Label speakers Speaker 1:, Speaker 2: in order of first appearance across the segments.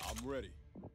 Speaker 1: I'm ready.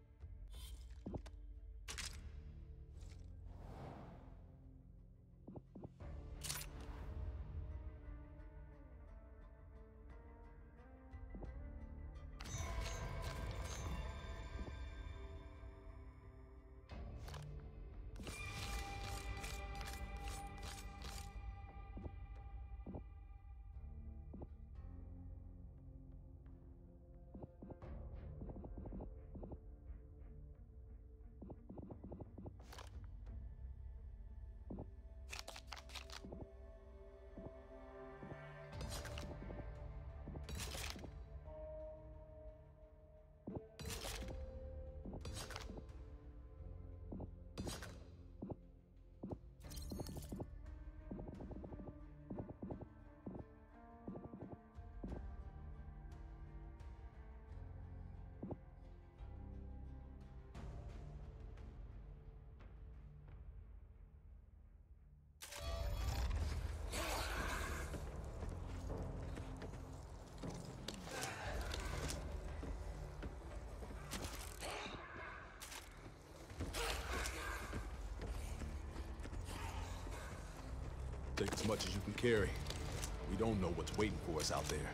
Speaker 1: Take as much as you can carry. We don't know what's waiting for us out there.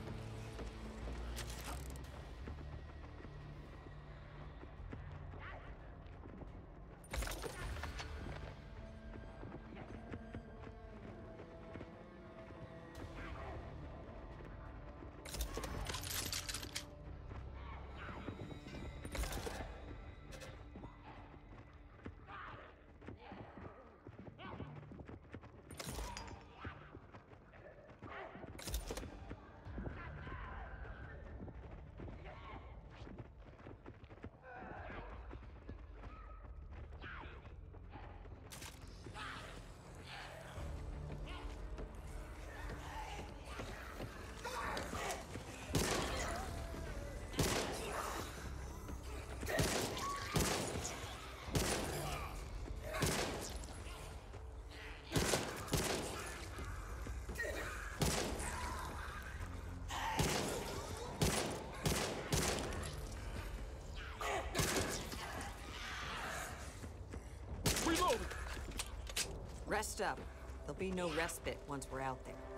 Speaker 2: Rest up. There'll be no respite once we're out there.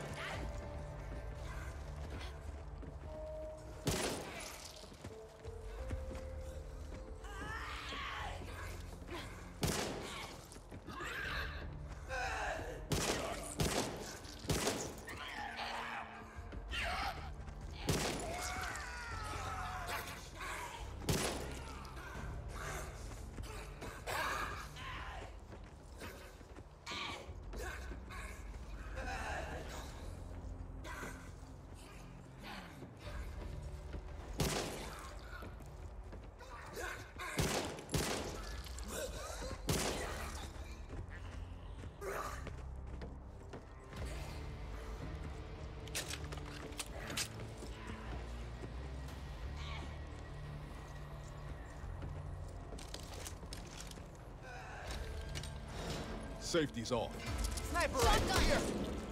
Speaker 1: Safety's off.
Speaker 3: Sniper rifle here!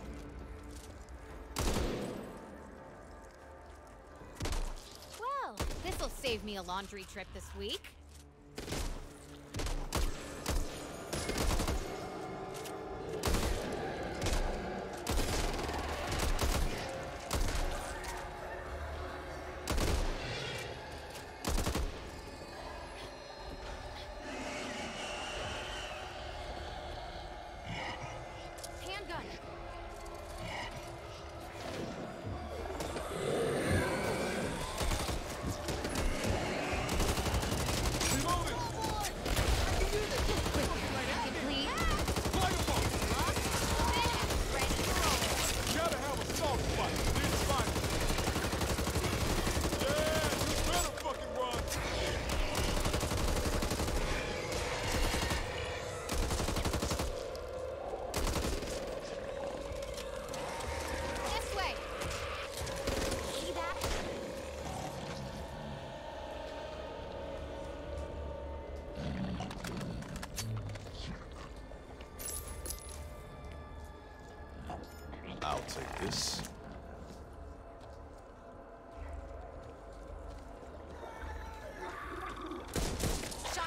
Speaker 4: Well, this'll save me a laundry trip this week.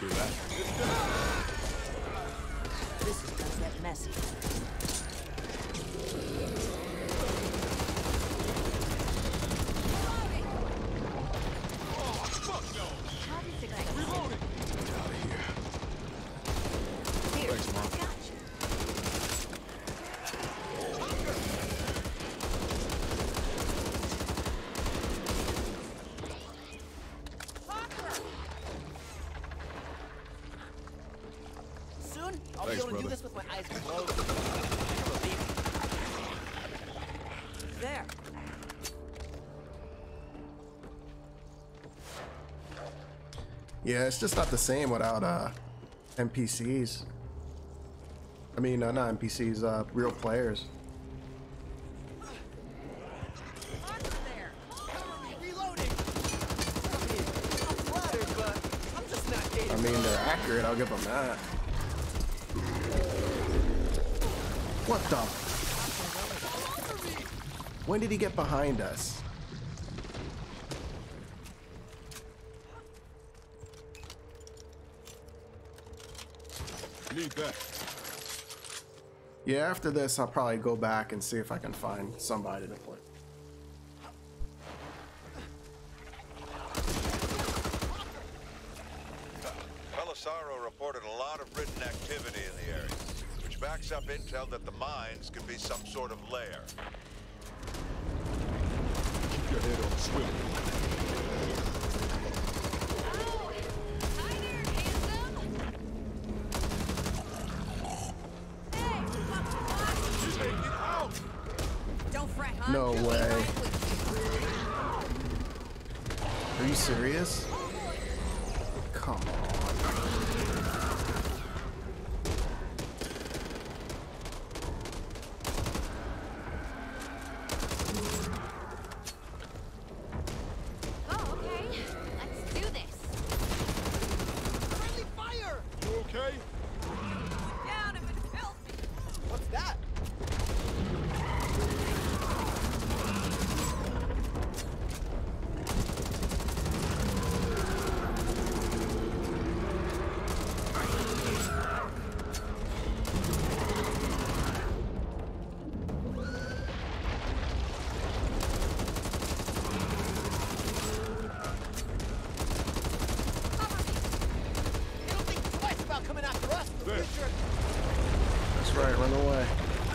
Speaker 1: Hear that?
Speaker 2: This is gonna get messy.
Speaker 1: Get out of here.
Speaker 2: Here,
Speaker 1: Thanks, Mom.
Speaker 2: I got you.
Speaker 3: Soon, I'll
Speaker 1: Thanks,
Speaker 3: be able to
Speaker 1: brother.
Speaker 3: do this with my eyes closed. You'll believe me.
Speaker 2: There.
Speaker 5: Yeah, it's just not the same without NPCs. I mean, not NPCs, real players.
Speaker 3: There. Cover me, reloading. I'm flattered, but I'm just not dating.
Speaker 5: I mean, they're accurate, I'll give them that. What the? When did he get behind us?
Speaker 1: Need that.
Speaker 5: Yeah, after this, I'll probably go back and see if I can find somebody to play.
Speaker 6: Belisaro reported a lot of Ridden activity in the area, which backs up intel that the mines could be some sort of lair.
Speaker 1: Keep your head on swivel.
Speaker 4: Hi there, handsome.
Speaker 1: Take it out!
Speaker 2: Don't fret, huh?
Speaker 5: No
Speaker 2: Be
Speaker 5: way.
Speaker 2: right with you.
Speaker 5: Are you serious? Come on.
Speaker 4: Oh, okay. Let's do this.
Speaker 3: Friendly fire!
Speaker 1: You okay?
Speaker 2: Down if it kills me.
Speaker 3: What's that? They don't think twice about coming after us in the
Speaker 1: There.
Speaker 3: future.
Speaker 5: That's right, run away.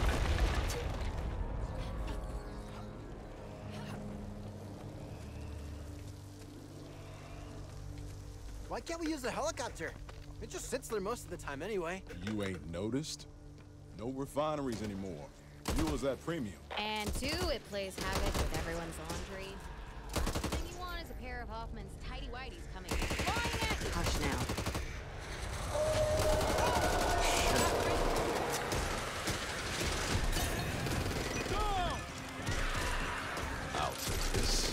Speaker 3: Why can't we use the helicopter? It just sits there most of the time anyway.
Speaker 1: You ain't noticed? No refineries anymore. Fuel is at premium.
Speaker 4: And two, it plays havoc with everyone's laundry. Last thing you want is a pair of Hoffman's tighty-whities coming flying at you.
Speaker 2: Hush now.
Speaker 1: I'll take this.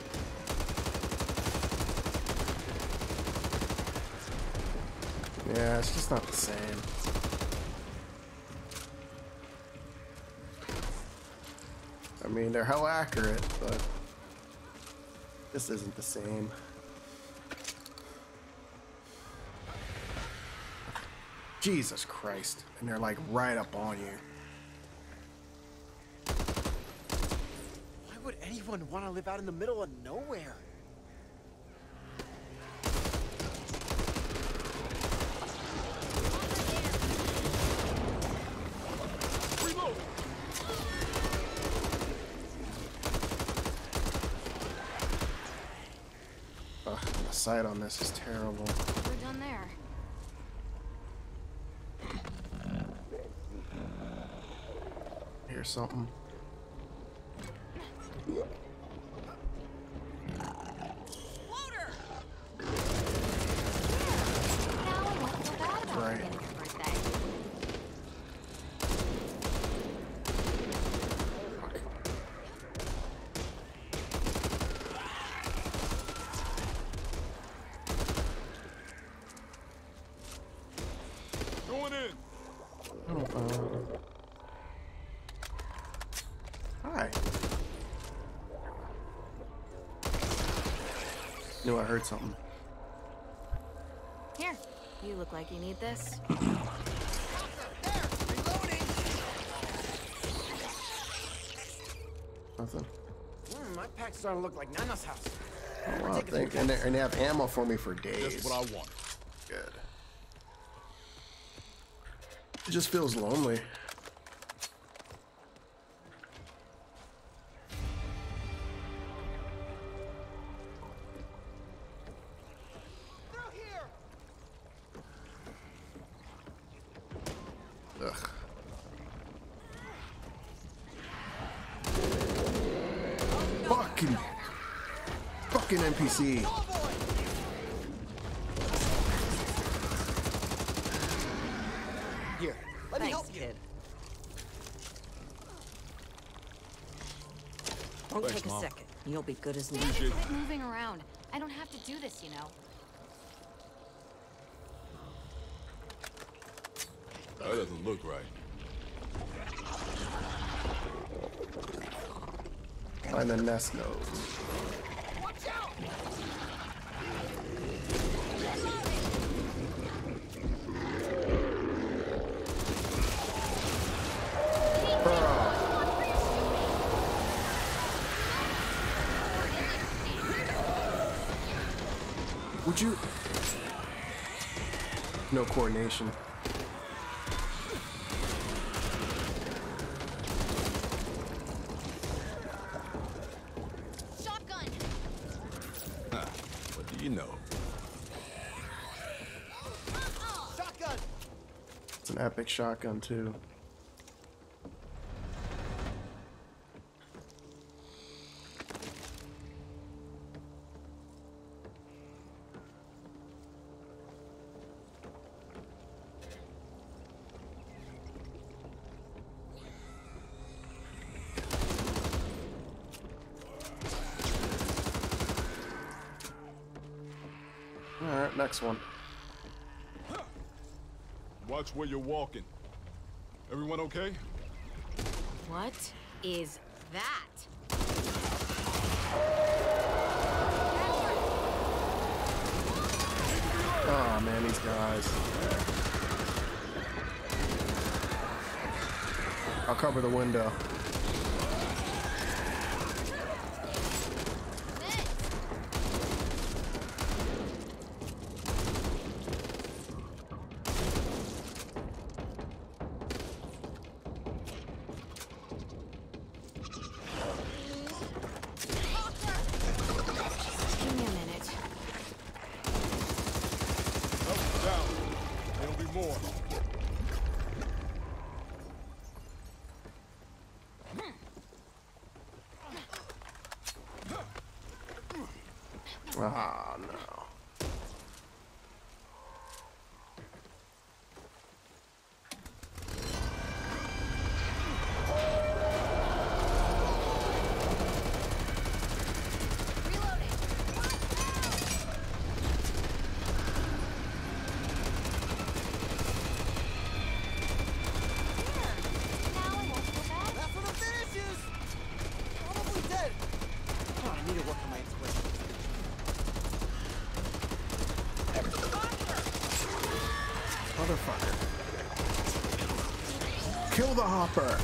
Speaker 5: Yeah, it's just not the same. I mean, they're hella accurate, but this isn't the same. Jesus Christ. And they're like right up on you.
Speaker 3: Why would anyone want to live out in the middle of nowhere?
Speaker 1: Reload!
Speaker 5: Ugh, the sight on this is terrible.
Speaker 4: We're done there.
Speaker 5: Here's something.
Speaker 4: Now I won't feel bad about
Speaker 5: Right.
Speaker 4: forgetting your birthday.
Speaker 1: Going in!
Speaker 5: Hi. Knew I heard something.
Speaker 4: Here,
Speaker 2: You look like you need this.
Speaker 3: There! Reloading!
Speaker 5: Nothing.
Speaker 3: My pack's starting to look like Nana's house.
Speaker 5: Oh, wow, thank and they have ammo for me for days.
Speaker 1: That's what I want.
Speaker 5: Good. It just feels lonely.
Speaker 3: Through here!
Speaker 5: Ugh. Fucking NPC.
Speaker 3: Here, let me
Speaker 2: Thanks,
Speaker 3: help you.
Speaker 2: kid. Won't
Speaker 1: Thanks,
Speaker 2: take a
Speaker 1: Mom.
Speaker 2: second. You'll be good as new.
Speaker 1: Appreciate
Speaker 4: Quit moving around. I don't have to do this, you know.
Speaker 1: That doesn't look right.
Speaker 5: Find the nest node.
Speaker 3: Watch out!
Speaker 5: Would you? No coordination.
Speaker 4: Shotgun!
Speaker 1: Huh. What do you know?
Speaker 3: Shotgun!
Speaker 5: It's an epic shotgun too. All right, next one.
Speaker 1: Watch where you're walking. Everyone okay?
Speaker 4: What is that?
Speaker 5: Oh man, these guys. I'll cover the window.
Speaker 4: Give me a minute.
Speaker 1: Up, down. There'll be more.
Speaker 5: Ah, no.
Speaker 3: That's for the finishes! Probably dead. Oh, I need to work on my intuition.
Speaker 5: Motherfucker. Kill the hopper.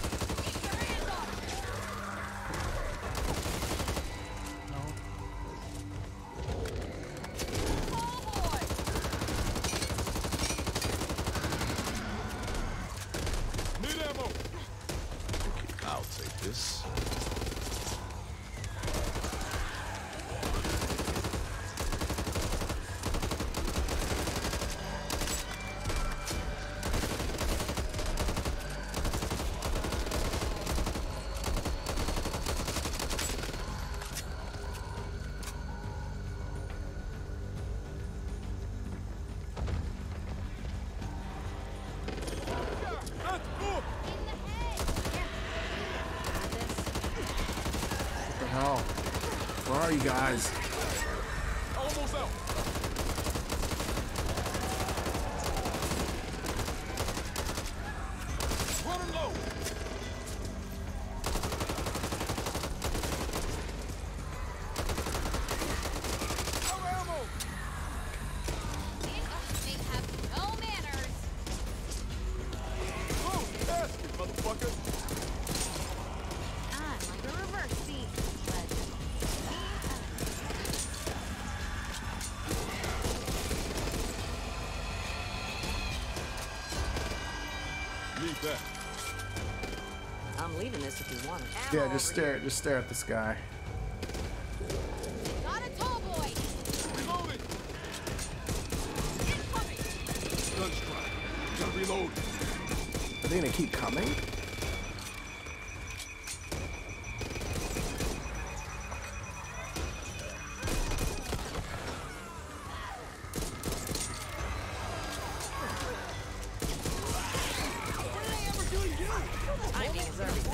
Speaker 1: Need ammo. I'll take this. That's good.
Speaker 5: What the hell? Where are you guys?
Speaker 1: Almost out. Running low. No ammo.
Speaker 4: They have no
Speaker 1: Need that.
Speaker 2: I'm leaving this if you want it.
Speaker 5: Yeah, just stare at the sky.
Speaker 4: Got a tall boy!
Speaker 1: Reloading! Gun strike. Gotta reload.
Speaker 5: Are they gonna keep coming?
Speaker 2: Timing is everything.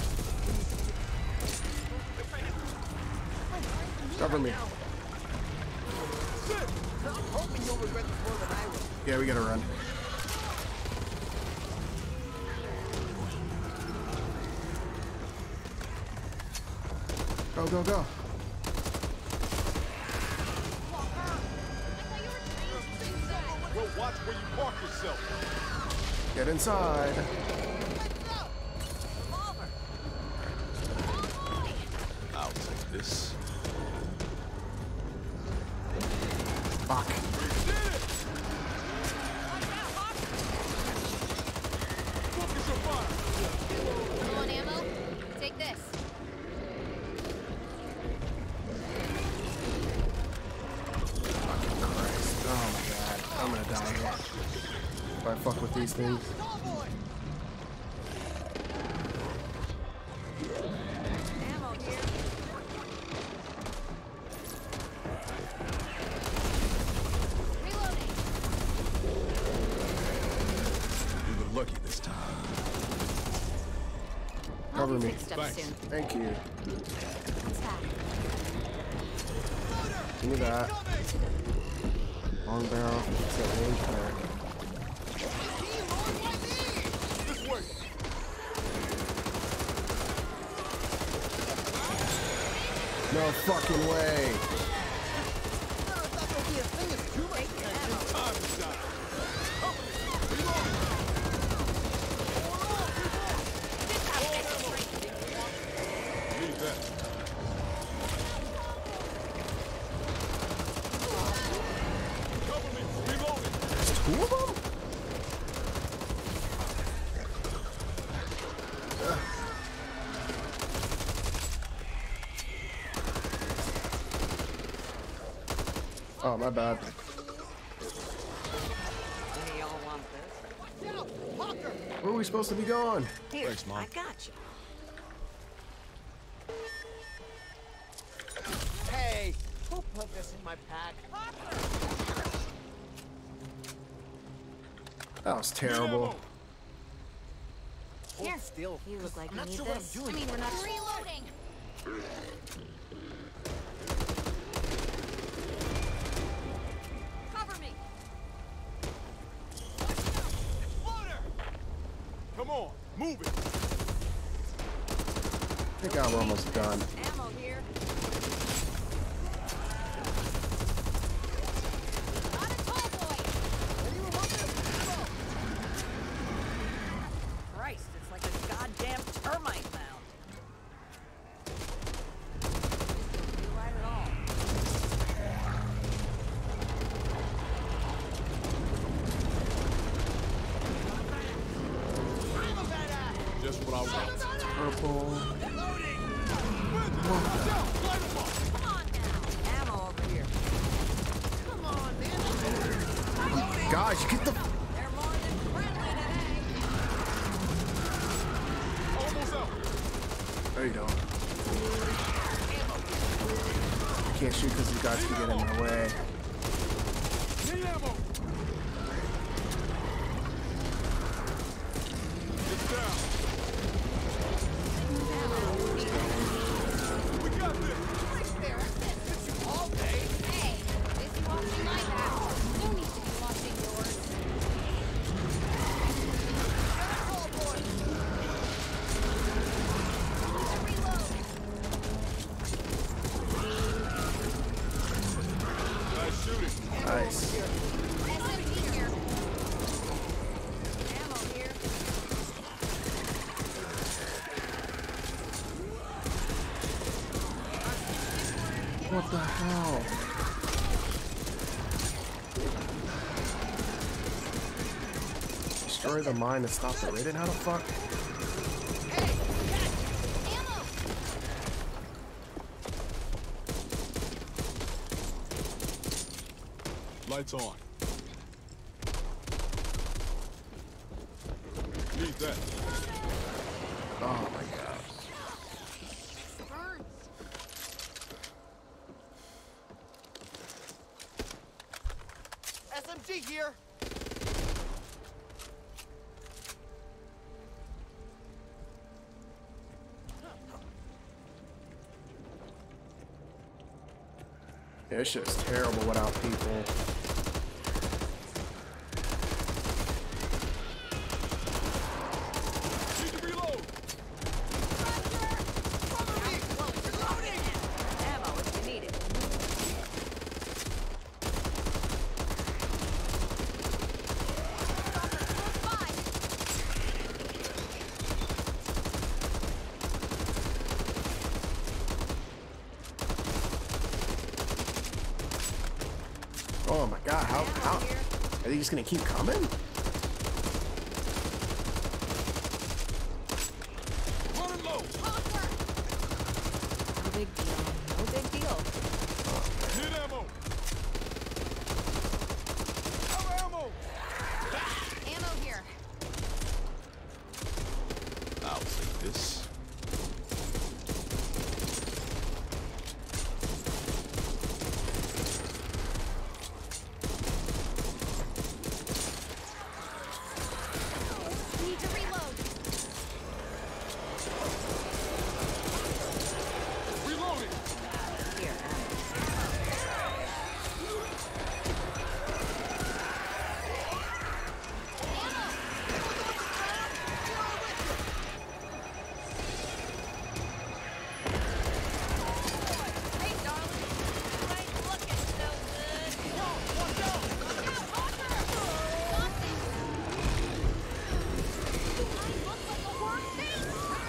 Speaker 5: Cover me.
Speaker 3: I'm hoping you'll regret this more than I will.
Speaker 5: Yeah, we gotta run. Go, go, go.
Speaker 1: Well, watch where you park yourself.
Speaker 5: Get inside.
Speaker 1: I'll take this.
Speaker 5: Fuck.
Speaker 1: Focus your fire.
Speaker 4: Low on ammo? Take this.
Speaker 5: Christ. Oh my god. I'm gonna die here. If I fuck with these things.
Speaker 2: Ammo here.
Speaker 4: Reloading.
Speaker 1: We were lucky this time.
Speaker 5: Cover
Speaker 2: I'll be
Speaker 5: me.
Speaker 2: fixed up
Speaker 1: Thanks.
Speaker 2: soon.
Speaker 5: Thank you.
Speaker 2: What's that?
Speaker 5: Give me that. Long barrel. It's that range pack.
Speaker 1: This way.
Speaker 5: No fucking way.
Speaker 1: Time is down. Leave that. Cover me. Reloading.
Speaker 5: Two of them? Oh, my bad.
Speaker 2: Any of y'all want this?
Speaker 5: Where are we supposed to be going?
Speaker 2: Here,
Speaker 1: Thanks, Mom.
Speaker 2: I got you.
Speaker 3: Hey, who put this in my pack?
Speaker 5: That was terrible.
Speaker 2: Here.
Speaker 3: Hold still.
Speaker 2: You look like
Speaker 3: I'm
Speaker 2: you
Speaker 3: not
Speaker 2: need
Speaker 3: sure what
Speaker 2: this.
Speaker 3: I'm doing.
Speaker 2: I mean, we're not.
Speaker 4: Reloading.
Speaker 2: Cover me.
Speaker 1: Come on. Move it.
Speaker 5: Thank God we're almost done.
Speaker 2: Ammo here.
Speaker 4: Got a tall boy!
Speaker 2: Christ, it's like a goddamn termite mound. Don't feel right at all.
Speaker 1: Just what I want.
Speaker 5: Purple.
Speaker 2: Come on now. Ammo over here.
Speaker 3: Come on, man.
Speaker 5: Guys, get the.
Speaker 2: They're more than friendly today.
Speaker 1: Almost out.
Speaker 5: There you go. I can't shoot because these guys can get in my way.
Speaker 1: Need ammo. It's down. We got this.
Speaker 3: All day.
Speaker 4: Hey, busy washing my house. No need to be washing yours.
Speaker 1: Nice shooting.
Speaker 5: Nice.
Speaker 4: SMG here.
Speaker 2: Ammo here.
Speaker 5: What the hell? destroy the mine and stop the Ridden? How the fuck?
Speaker 1: Lights on. Need that.
Speaker 5: Oh my god.
Speaker 3: SMG here.
Speaker 5: Yeah, this shit's terrible without people.
Speaker 1: Need to reload.
Speaker 3: Cover me. Reloading.
Speaker 2: Ammo if you need it.
Speaker 5: Oh my god, how are they just gonna keep coming?
Speaker 1: Running low.
Speaker 2: No big deal. No big deal.
Speaker 1: Need ammo. Our ammo.
Speaker 4: Ammo here.
Speaker 1: I'll take this.
Speaker 4: Need to reload.
Speaker 1: Reloading.
Speaker 2: Here,
Speaker 4: Hey, darling. You ain't looking so good. Watch out, Hawker! Got this. I look like a worm thing?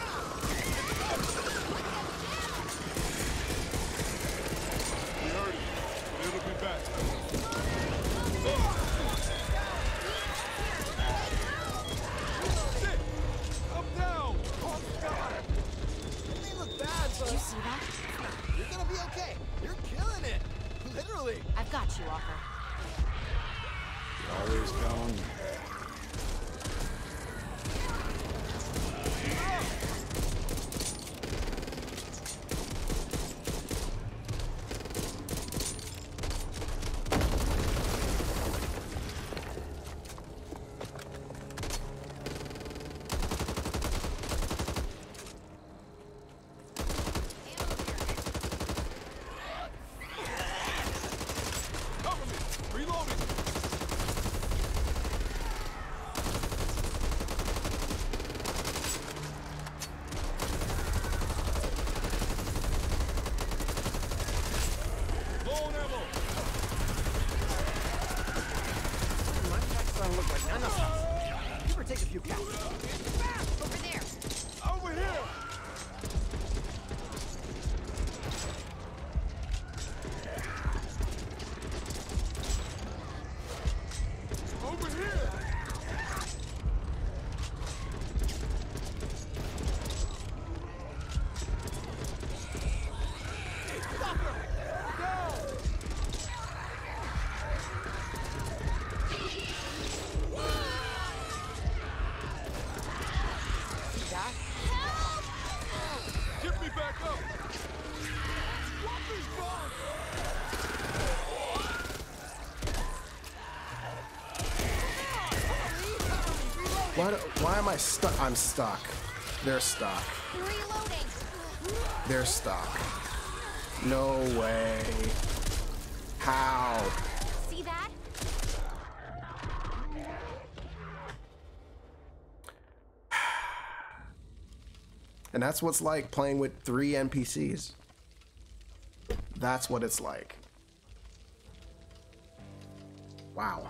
Speaker 1: We heard it. But it'll be back. Shit! I'm down.
Speaker 3: Oh God. It may look bad, but
Speaker 4: Did you see that?
Speaker 3: you're gonna be okay. You're killing it. Literally.
Speaker 4: I've got you, Walker.
Speaker 1: Always count on you. Cover me. Reloading. Low on ammo.
Speaker 3: My packs don't look like none of us. Give or take a few caps.
Speaker 4: Over there.
Speaker 1: Over here. Over here. Get me back up. What is wrong?
Speaker 5: Why am I stuck? I'm stuck. They're stuck.
Speaker 4: Reloading.
Speaker 5: They're stuck. No way. How?
Speaker 4: See that?
Speaker 5: And that's what's like playing with 3 NPCs. That's what it's like. Wow.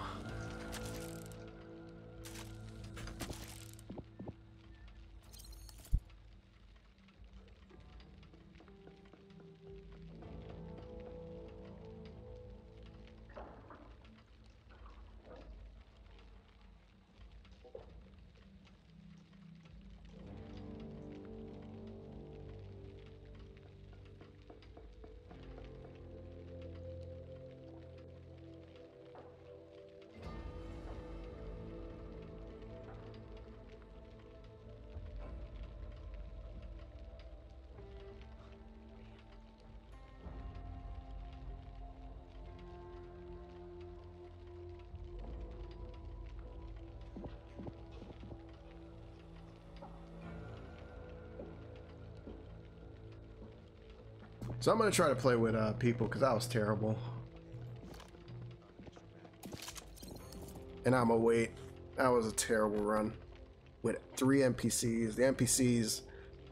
Speaker 5: So I'm gonna try to play with people because that was terrible. And I'm gonna wait. That was a terrible run with 3 NPCs. The NPCs,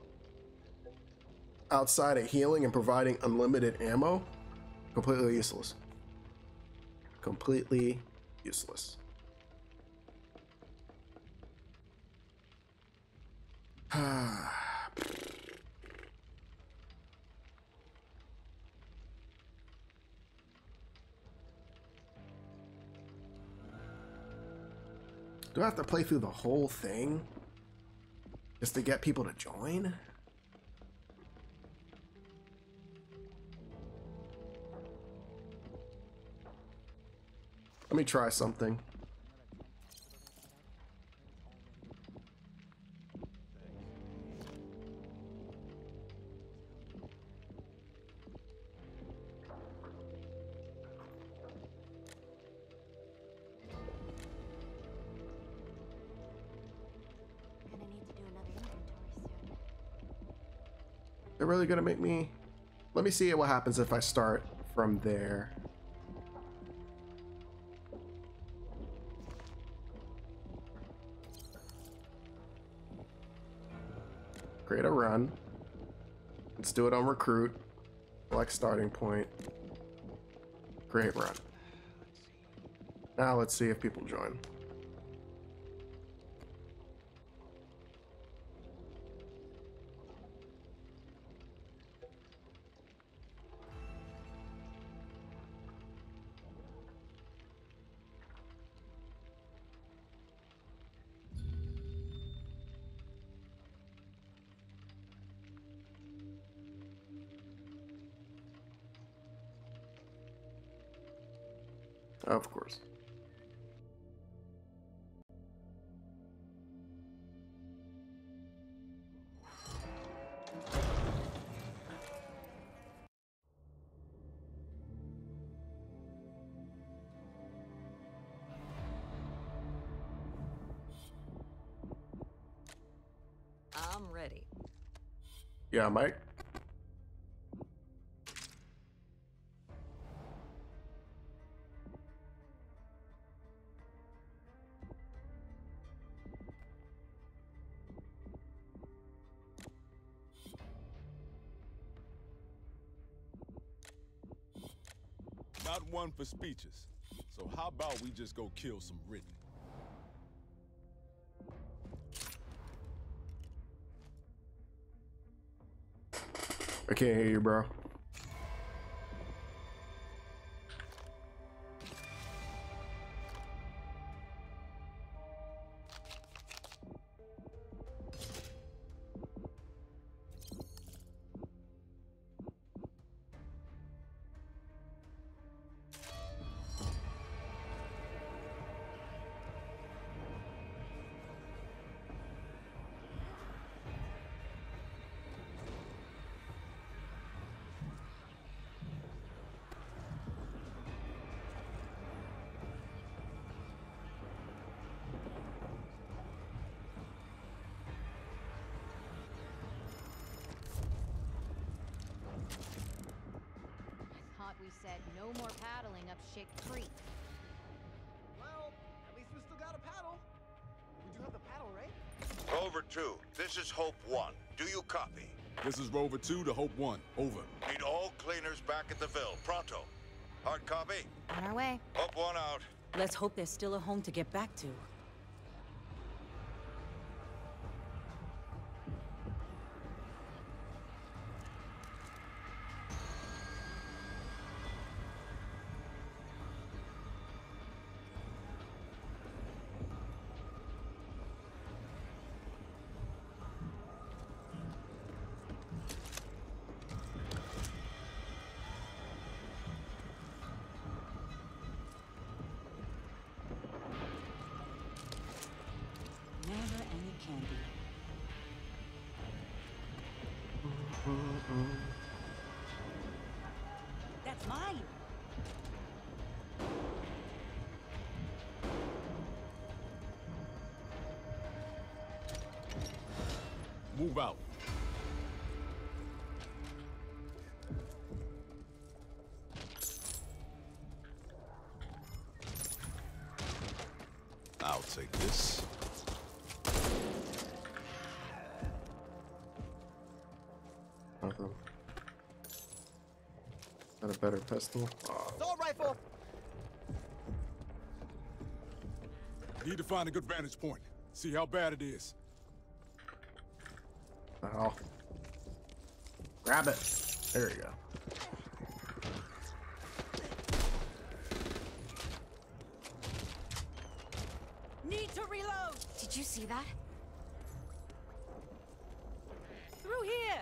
Speaker 5: outside of healing and providing unlimited ammo, completely useless. Completely useless. Do I have to play through the whole thing just to get people to join? Let me try something. They're really gonna make me... Let me see what happens if I start from there. Create a run. Let's do it on recruit. Select starting point. Create run. Now let's see if people join. Of course.
Speaker 2: I'm ready.
Speaker 5: Yeah, Mike.
Speaker 1: Not one for speeches. So how about we just go kill some Ridden?
Speaker 5: I can't hear you, bro.
Speaker 4: We said no more paddling up Shit Creek.
Speaker 3: Well, at least we still got a paddle. We do have the paddle, right?
Speaker 6: Rover 2, this is Hope 1. Do you copy?
Speaker 1: This is Rover 2 to Hope 1. Over.
Speaker 6: Need all cleaners back at the Ville. Pronto. Hard copy?
Speaker 4: On our way.
Speaker 6: Hope 1 out.
Speaker 2: Let's hope there's still a home to get back to. Never any candy. That's mine.
Speaker 1: Move out. I'll take this.
Speaker 5: Nothing. Got a better pistol. Oh.
Speaker 3: Assault rifle!
Speaker 1: Need to find a good vantage point. See how bad it is.
Speaker 5: Oh. Grab it. There you go.
Speaker 2: Need to reload!
Speaker 4: Did you see that?
Speaker 2: Through here!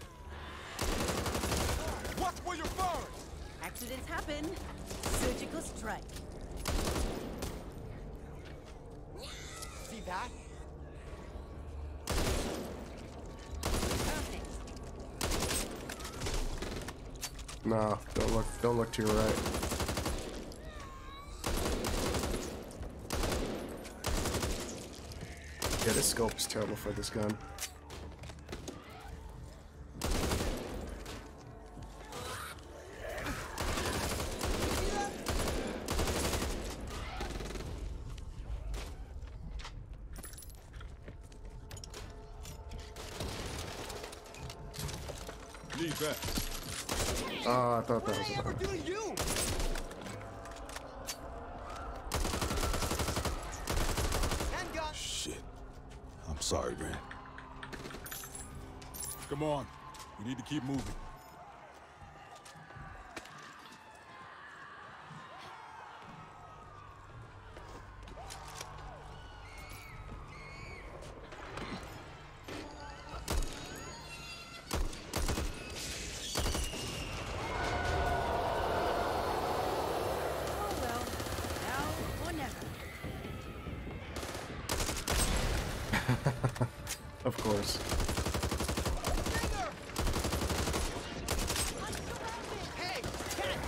Speaker 1: Watch where you're firing!
Speaker 2: Accidents happen. Surgical strike.
Speaker 3: See that?
Speaker 2: Perfect.
Speaker 5: No, don't look to your right. Yeah, this scope is terrible for this gun.
Speaker 1: Need that.
Speaker 5: Oh, I thought that was
Speaker 3: What did I ever
Speaker 5: about.
Speaker 3: do to you? Handgun!
Speaker 1: Shit. I'm sorry, man. Come on. We need to keep moving.
Speaker 2: Oh well. Now or never.
Speaker 5: Of course.
Speaker 3: Hey! Cat!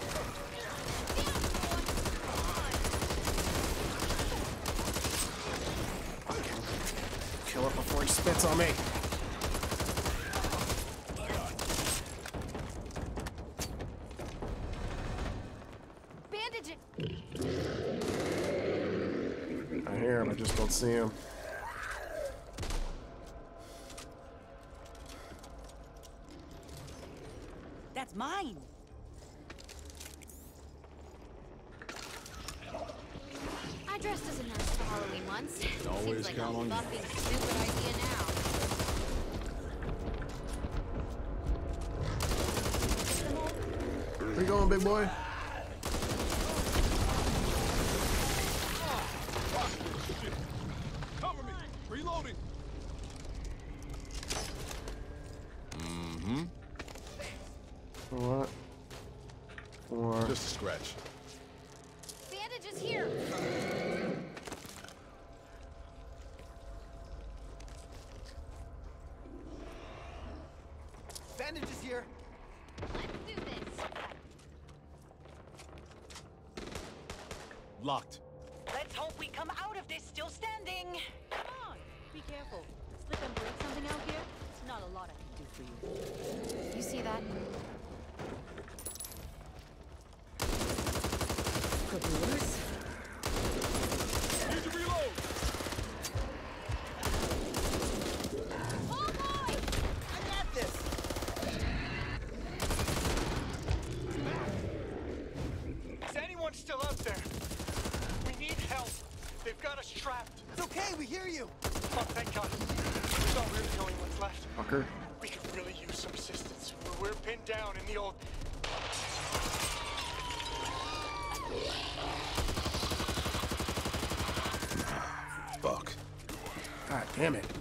Speaker 5: Kill it before he spits on me.
Speaker 4: Bandage it!
Speaker 5: I hear him, I just don't see him.
Speaker 2: That's mine.
Speaker 4: I dressed as a nurse for Halloween once.
Speaker 1: Always
Speaker 4: Seems like
Speaker 1: count
Speaker 4: a
Speaker 1: on you.
Speaker 4: fucking stupid idea now.
Speaker 5: Where you going, big boy?
Speaker 1: Cover me! Reloading!
Speaker 5: What? Or
Speaker 1: Just a scratch.
Speaker 4: Bandage is here!
Speaker 3: Bandages here!
Speaker 4: Let's do this!
Speaker 1: Locked.
Speaker 2: Let's hope we come out of this still standing. Come on, be careful. Slip and break something out here. It's not a lot I can do for you.
Speaker 4: You see that?
Speaker 2: Could be worse.
Speaker 1: Need to reload!
Speaker 4: Oh boy!
Speaker 3: I got this!
Speaker 7: Is anyone still out there? We need help. They've got us trapped.
Speaker 3: It's okay, we hear you!
Speaker 7: Oh, thank God. We thought we were the only ones left.
Speaker 5: fucker.
Speaker 7: We could really use some assistance. We're pinned down in the old...
Speaker 1: Fuck.
Speaker 5: God damn it.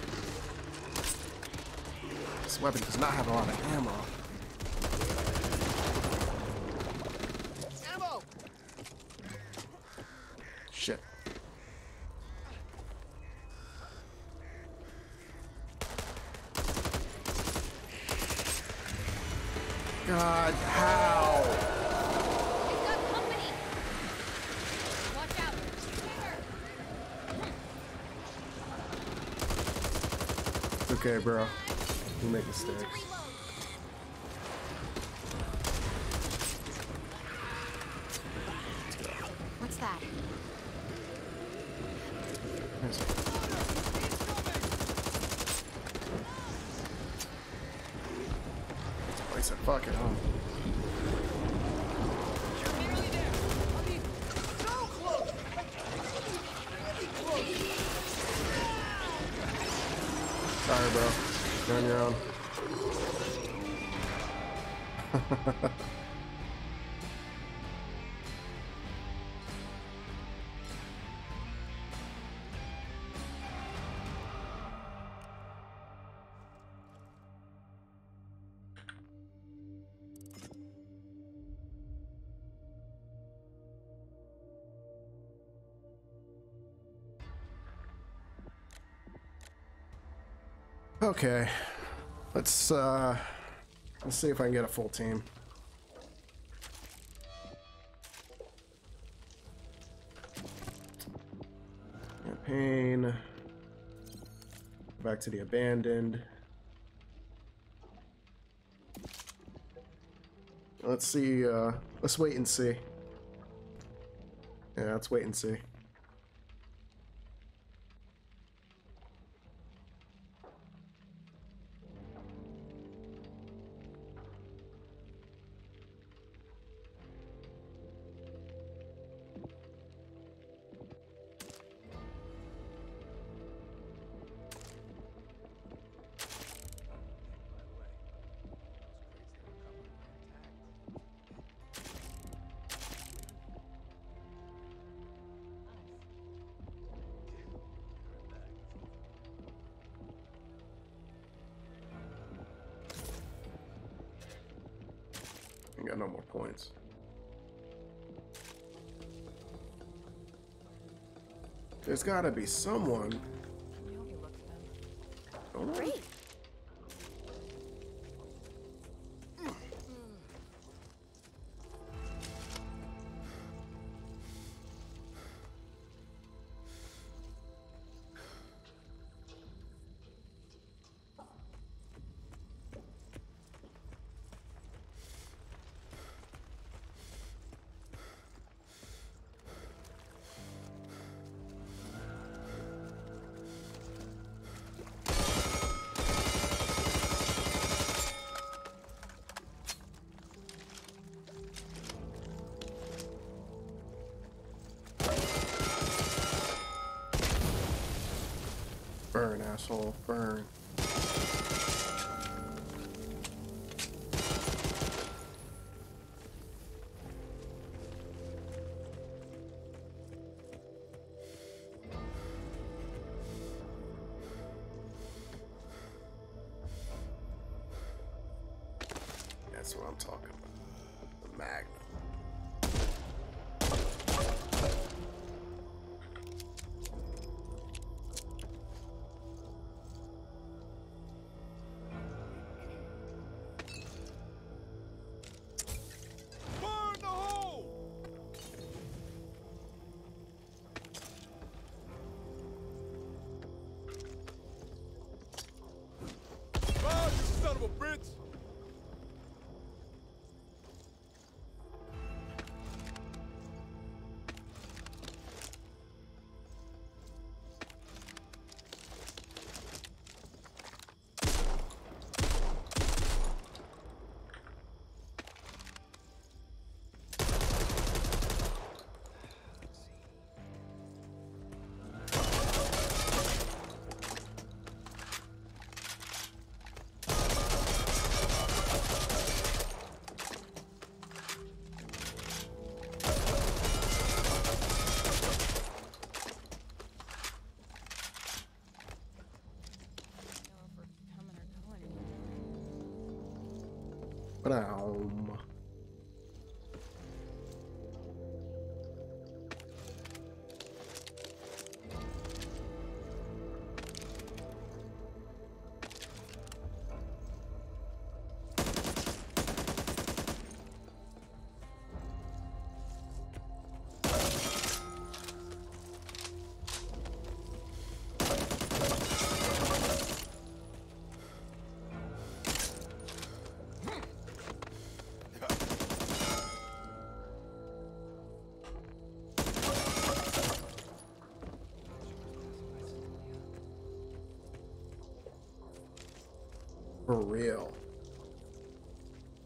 Speaker 5: This weapon does not have a lot of ammo.
Speaker 3: Ammo!
Speaker 5: Shit. God, how?
Speaker 4: We've got company! Watch out!
Speaker 5: It's okay, bro. You make mistakes.
Speaker 4: What's that?
Speaker 5: said, fuck it, huh?
Speaker 3: You're nearly there. I mean, so close. Like, really close.
Speaker 5: Sorry, bro. You're on your own. Okay, let's see if I can get a full team. Campaign. Back to the abandoned. Let's see. Let's wait and see. Yeah, let's wait and see. I got no more points. There's gotta be someone. Oh.
Speaker 4: Great.
Speaker 5: Burn, asshole, burn. That's what I'm talking about. The Magnum.
Speaker 1: Burn the hole! Ah, you son of a bitch!
Speaker 5: Brown. For real.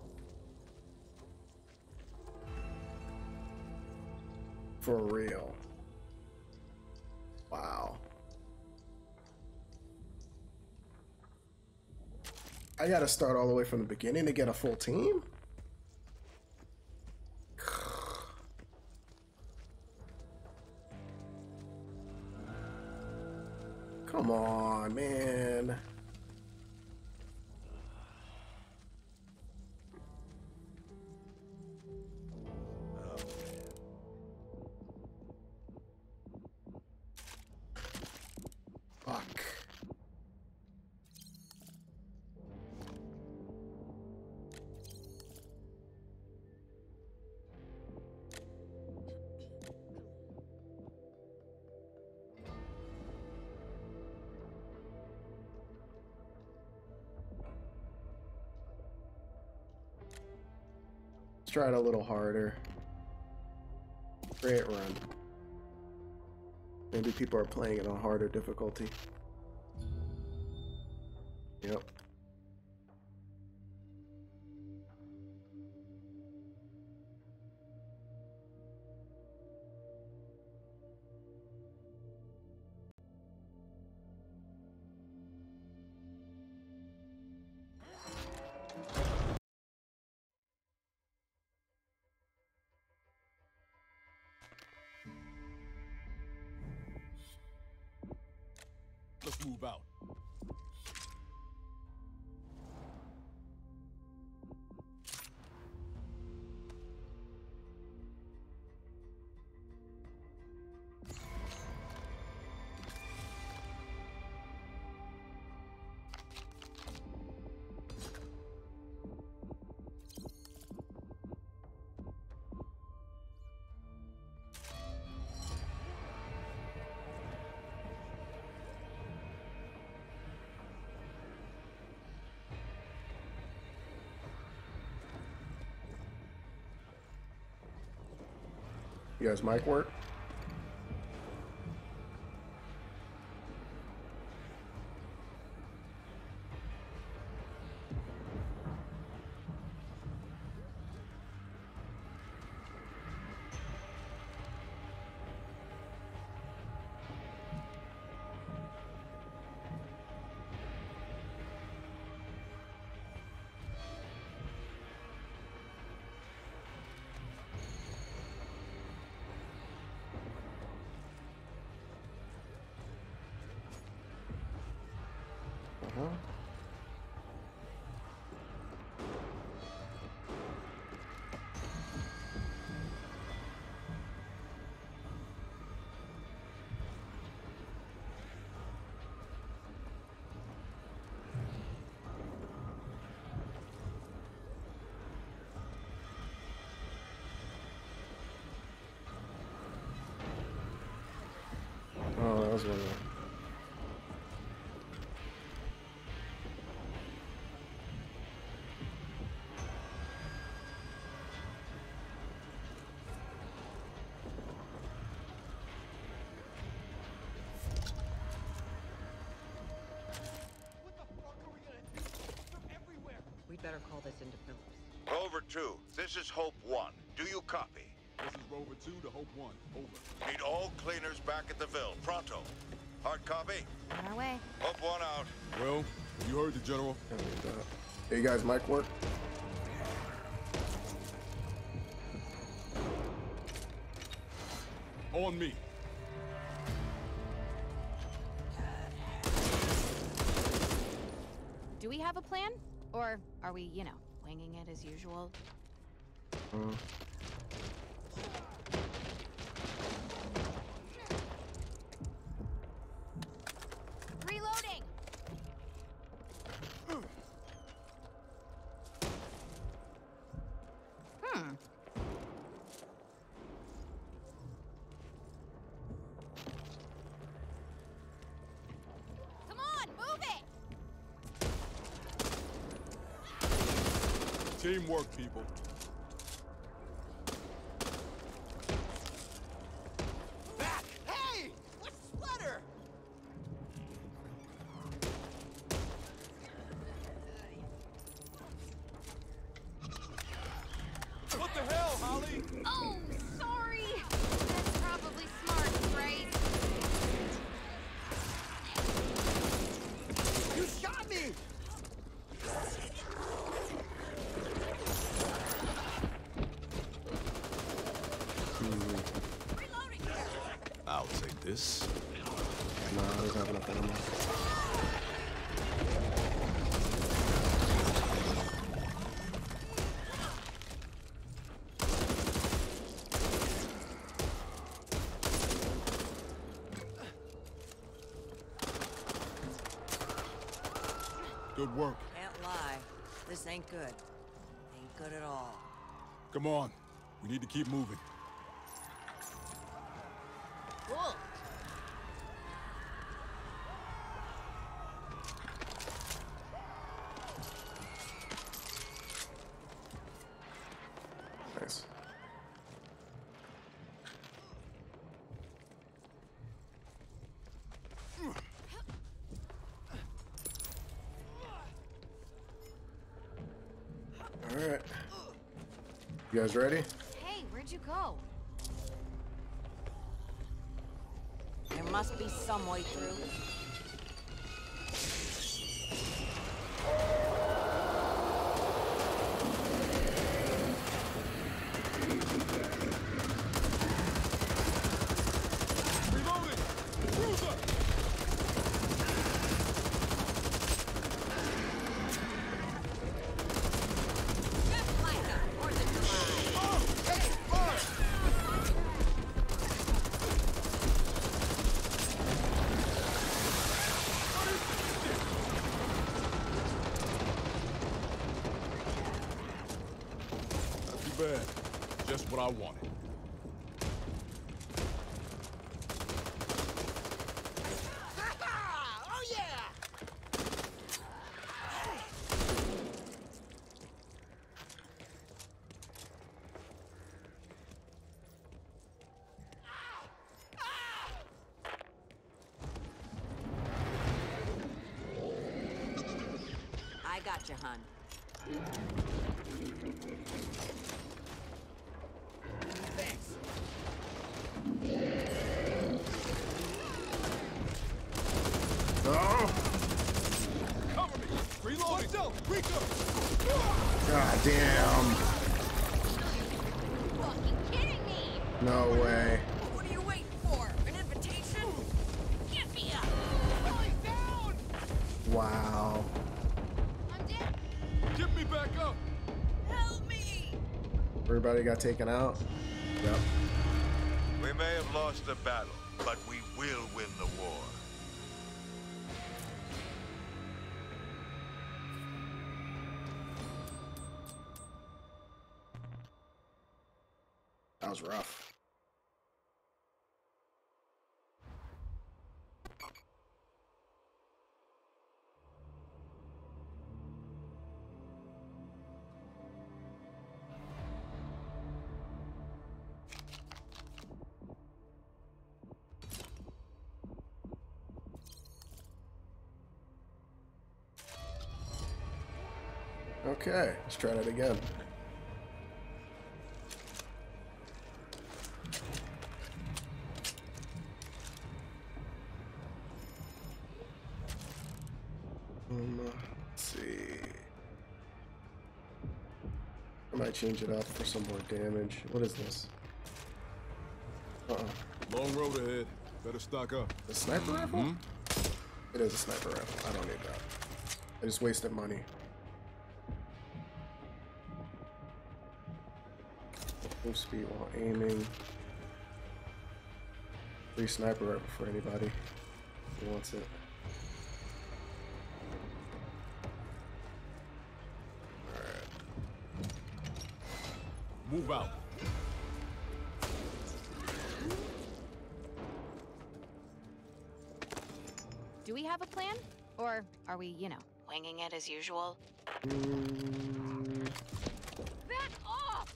Speaker 5: For real. Wow. I gotta start all the way from the beginning to get a full team? Come on, man. Fuck. Let's try it a little harder. Great run. Maybe people are playing it on harder difficulty. Yep.
Speaker 1: Let's move out.
Speaker 5: You guys mic work? Oh, that was one of them.
Speaker 2: We'd better call this into Phillips.
Speaker 6: Rover 2, this is Hope 1. Do you copy?
Speaker 1: This is Rover 2 to Hope 1. Over.
Speaker 6: Need all cleaners back at the Ville. Pronto. Hard copy?
Speaker 4: On our way.
Speaker 6: Hope 1 out.
Speaker 1: Well, you heard the general.
Speaker 5: Hey, you guys mic work?
Speaker 1: On me.
Speaker 4: Do we have a plan? Or are we, you know, winging it as usual? Reloading! Come on, move it!
Speaker 1: Teamwork, people.
Speaker 3: Back! Hey! What's the splatter?
Speaker 7: What the hell, Holly?
Speaker 4: Oh, sorry! That's
Speaker 1: loud. Say this.
Speaker 5: Nah, I don't have enough ammo.
Speaker 1: Good work.
Speaker 3: Can't lie. This ain't good. Ain't good at all.
Speaker 1: Come on. We need to keep moving.
Speaker 4: Cool.
Speaker 5: Nice. All right. You guys ready?
Speaker 4: Hey, where'd you go?
Speaker 3: There must be some way through.
Speaker 1: Reloading! Cruiser!
Speaker 3: Just like a 4th of July.
Speaker 1: Hey, fire! Not too bad. Just what I wanted.
Speaker 3: Oh yeah! I got you, hun. Thanks.
Speaker 5: Oh!
Speaker 1: Cover me! Reloading! Rico!
Speaker 5: God damn!
Speaker 4: Fucking kidding me!
Speaker 5: No way.
Speaker 3: What are you waiting for? An invitation? Get me up! Down!
Speaker 5: Wow.
Speaker 4: I'm dead.
Speaker 1: Get me back up!
Speaker 3: Help me!
Speaker 5: Everybody got taken out? Yep.
Speaker 6: We may have lost the battle, but we will win the war.
Speaker 5: That was rough. Okay, let's try that again. Let's see. I might change it up for some more damage. What is this?
Speaker 1: Long road ahead. Better stock up.
Speaker 5: A sniper rifle? It is a sniper rifle. I don't need that. I just wasted money. Move speed while aiming. Free sniper rifle for anybody who wants it.
Speaker 1: Move out.
Speaker 4: Do we have a plan? Or are we, you know, winging it as usual? Back off!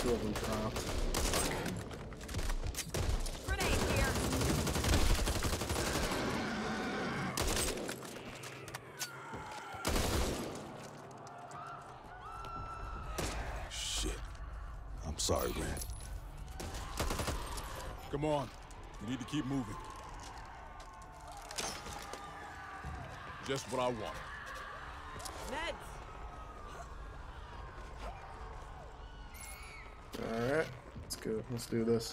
Speaker 5: Two of them dropped.
Speaker 2: Grenade here.
Speaker 1: Shit. I'm sorry, Red. Come on. We need to keep moving. Just what I want.
Speaker 2: Meds.
Speaker 5: Alright, let's go. Let's do this.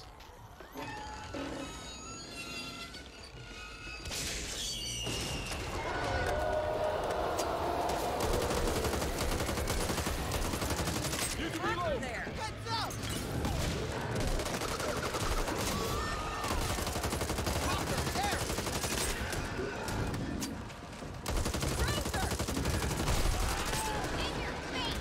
Speaker 2: There. Heads up. There. Ranger. In your face.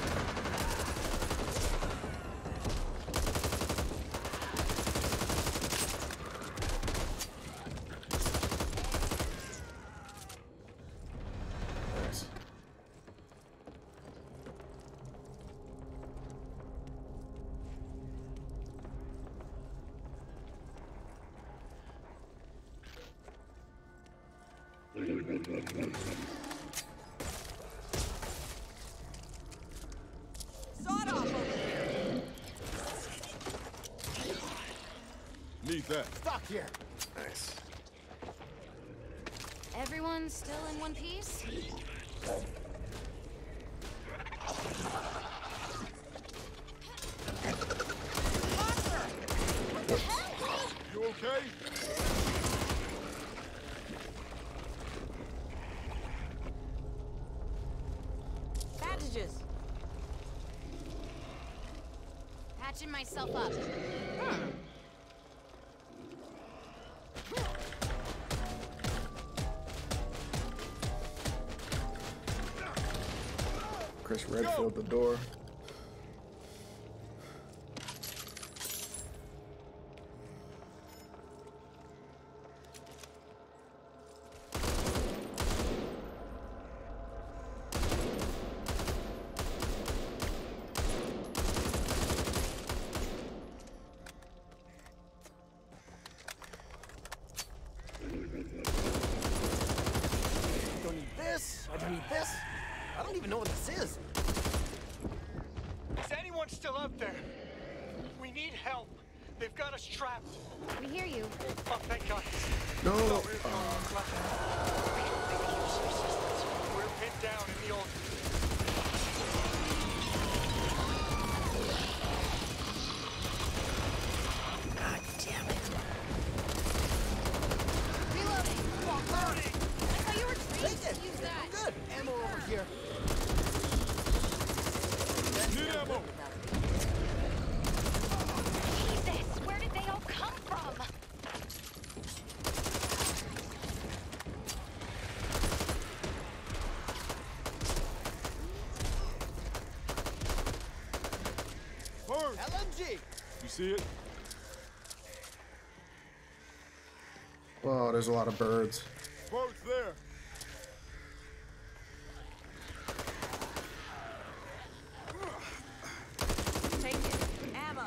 Speaker 5: Nice.
Speaker 2: Sawed off over here.
Speaker 1: Need that.
Speaker 3: Stuck here.
Speaker 5: Nice.
Speaker 4: Everyone's still in one piece?
Speaker 1: You okay?
Speaker 2: Bandages.
Speaker 4: Patching myself up.
Speaker 5: Chris Redfield the door.
Speaker 3: Don't need this. I don't need this. I don't even know what this is.
Speaker 7: Is anyone still out there? We need help. They've got us trapped.
Speaker 4: We hear you.
Speaker 7: Oh, thank God.
Speaker 5: No.
Speaker 7: There's no one left. We're pinned down in the old...
Speaker 3: God damn it.
Speaker 4: Reloading.
Speaker 7: Loading!
Speaker 4: I thought you were trained
Speaker 3: Take it.
Speaker 4: to use that.
Speaker 3: Good. Ammo over here.
Speaker 1: Need ammo.
Speaker 2: Jesus, where did they all come from?
Speaker 1: Bird.
Speaker 3: LMG.
Speaker 1: You see it?
Speaker 5: Oh, there's a lot of birds.
Speaker 1: Bird's there.
Speaker 2: Take it. Ammo.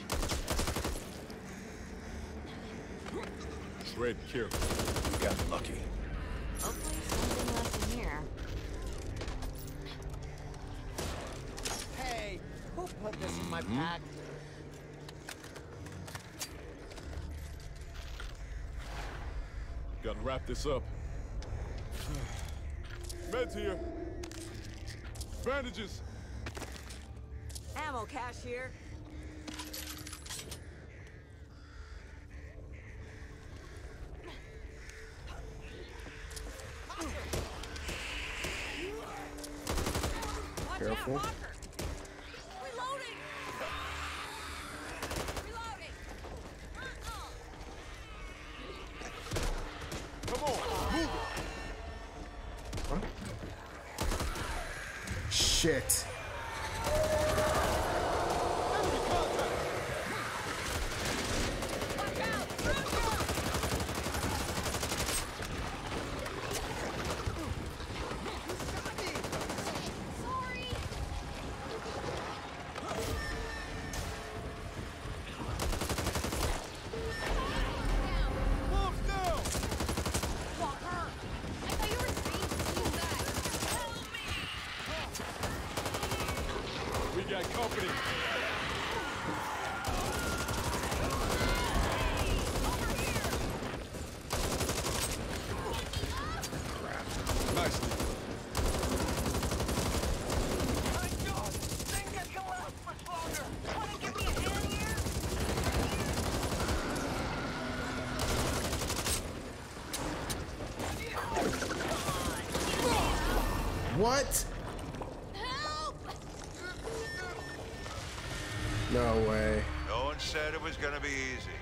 Speaker 1: Tread careful. You got lucky.
Speaker 4: Hopefully something left in here.
Speaker 3: Hey, who put this in my pack?
Speaker 1: Gotta wrap this up. Meds here. Bandages.
Speaker 2: Ammo cache here. Watch
Speaker 5: Careful.
Speaker 2: out, Walker. Reloading. Reloading.
Speaker 1: Come on, move it.
Speaker 5: What? Shit.
Speaker 2: Watch out. Round.
Speaker 4: Sorry.
Speaker 1: company. Nicely.
Speaker 5: What?
Speaker 4: Help!
Speaker 5: No way.
Speaker 6: No one said it was gonna be easy.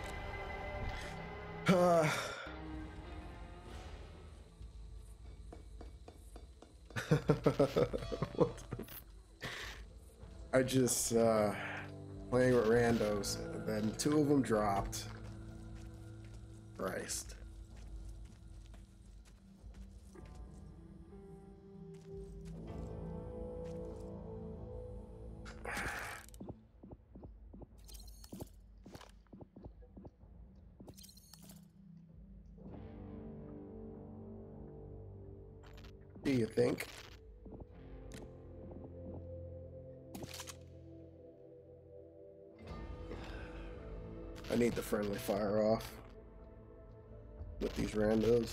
Speaker 5: What the I just playing with randos, and then 2 of them dropped. Christ. Do you think? I need the friendly fire off with these randos.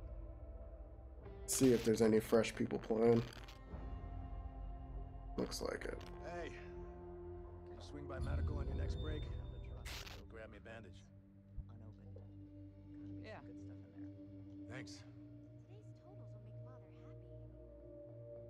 Speaker 5: See if there's any fresh people playing. Looks like it.
Speaker 1: Hey, can you swing by medical on your next break? Go grab me a bandage.
Speaker 2: Unopened. Yeah. Good stuff in there.
Speaker 1: Thanks.
Speaker 4: Today's totals will make Father happy.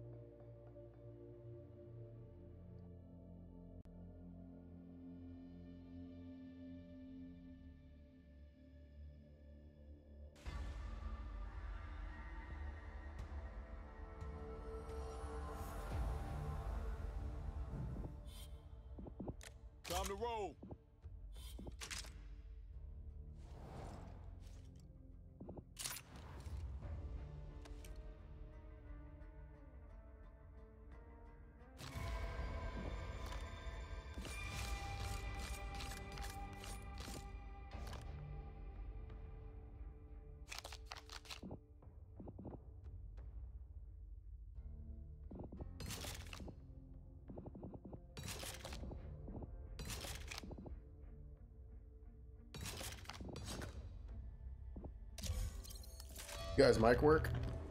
Speaker 1: Time to roll.
Speaker 5: You guys mic work?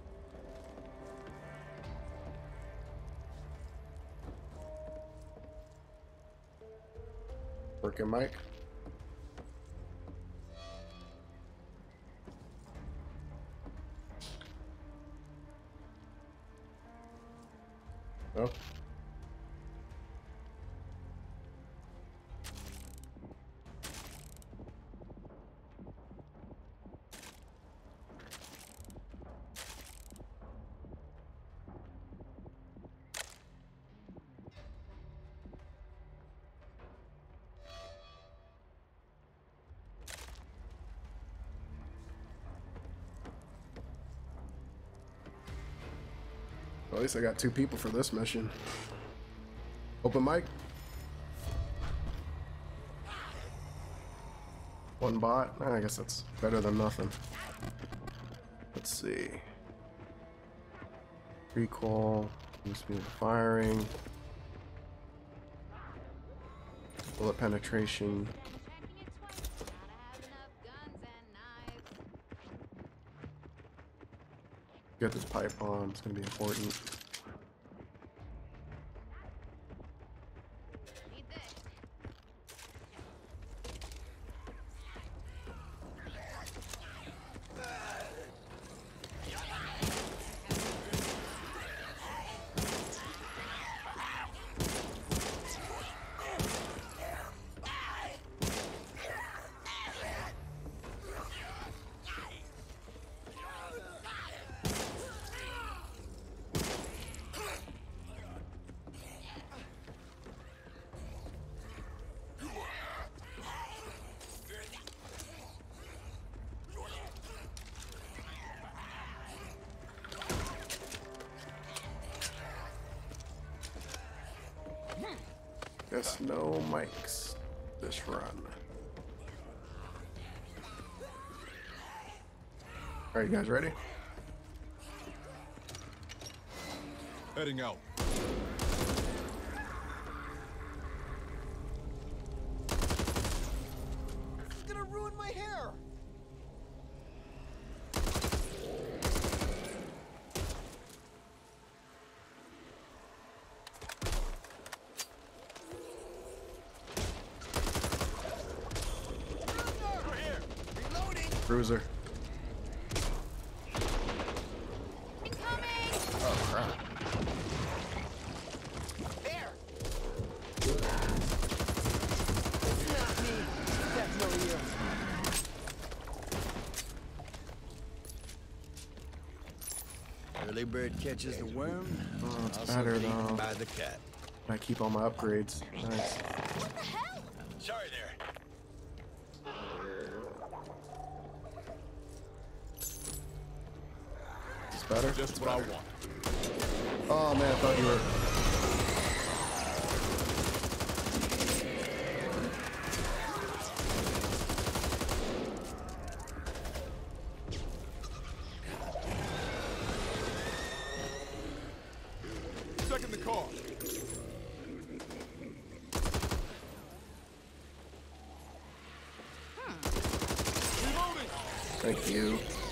Speaker 5: Working mic? No? Well, at least I got 2 people for this mission. Open mic. 1 bot. I guess that's better than nothing. Let's see. Recall. Speed of firing. Bullet penetration.
Speaker 4: Checking it twice. Gotta have enough guns and knives.
Speaker 5: Get this pipe on. It's gonna be important.
Speaker 4: Need this.
Speaker 5: Guess no mics this run. Alright, you guys ready?
Speaker 1: Heading out.
Speaker 5: cruiser.
Speaker 4: Incoming!
Speaker 5: Oh crap.
Speaker 3: There! Not me. Definitely you.
Speaker 8: Early bird catches the worm.
Speaker 5: Oh, it's
Speaker 8: Also
Speaker 5: better
Speaker 8: eaten
Speaker 5: though.
Speaker 8: by the cat.
Speaker 5: I keep all my upgrades. Nice.
Speaker 4: What the hell?
Speaker 8: Sorry there.
Speaker 5: It's better.
Speaker 1: Just what I want.
Speaker 5: Oh man, I thought you were.
Speaker 1: Checking the car. Reloading.
Speaker 5: Thank you.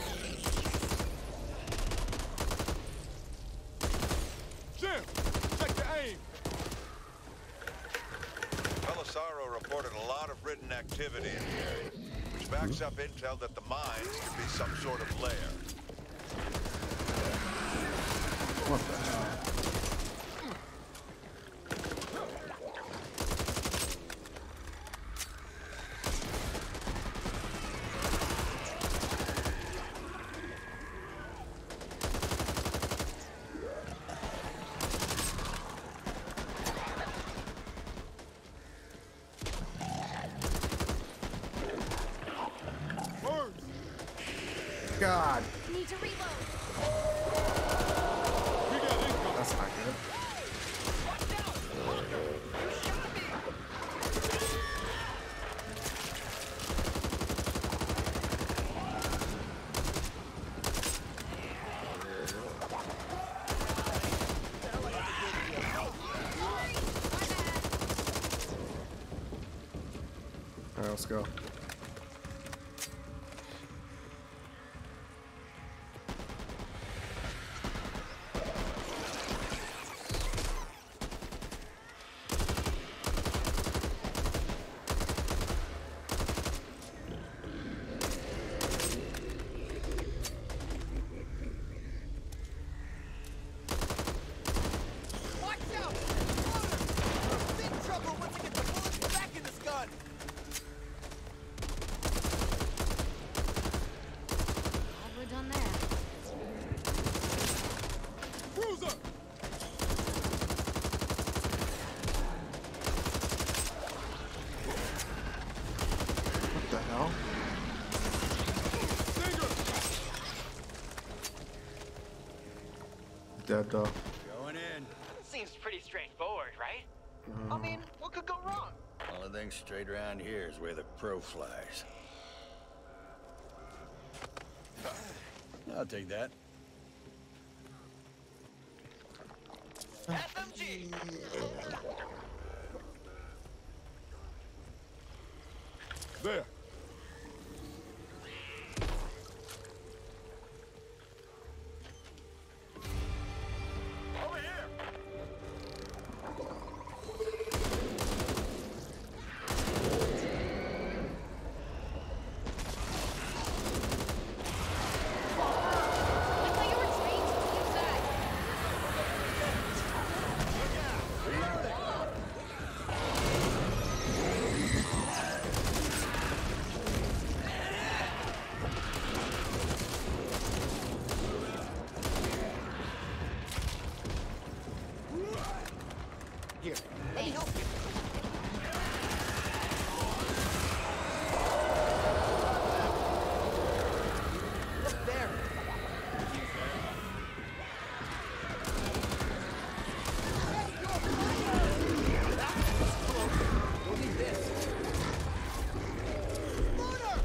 Speaker 1: Jim, check the aim.
Speaker 6: Belisaro reported a lot of Ridden activity in the area, which backs up intel that the mines could be some sort of lair.
Speaker 5: What the hell?
Speaker 1: Birds.
Speaker 5: God,
Speaker 4: Need to reload.
Speaker 1: We got income.
Speaker 5: that's not good. All right, let's go.
Speaker 3: Watch out! Loader! I'm in trouble once I get the bullets back in this gun!
Speaker 4: Glad we're done there.
Speaker 1: Cruiser.
Speaker 5: What the hell?
Speaker 1: Stinger.
Speaker 5: Dead though.
Speaker 8: Going in.
Speaker 3: Seems pretty straightforward, right? I mean, what could go wrong?
Speaker 8: Only thing straight around here is where the crow flies. I'll take that.
Speaker 3: SMG!
Speaker 1: There.
Speaker 6: Over here!
Speaker 4: I thought you were trained to use that.
Speaker 3: Here, let me help you. Look there! We'll need this. Loader!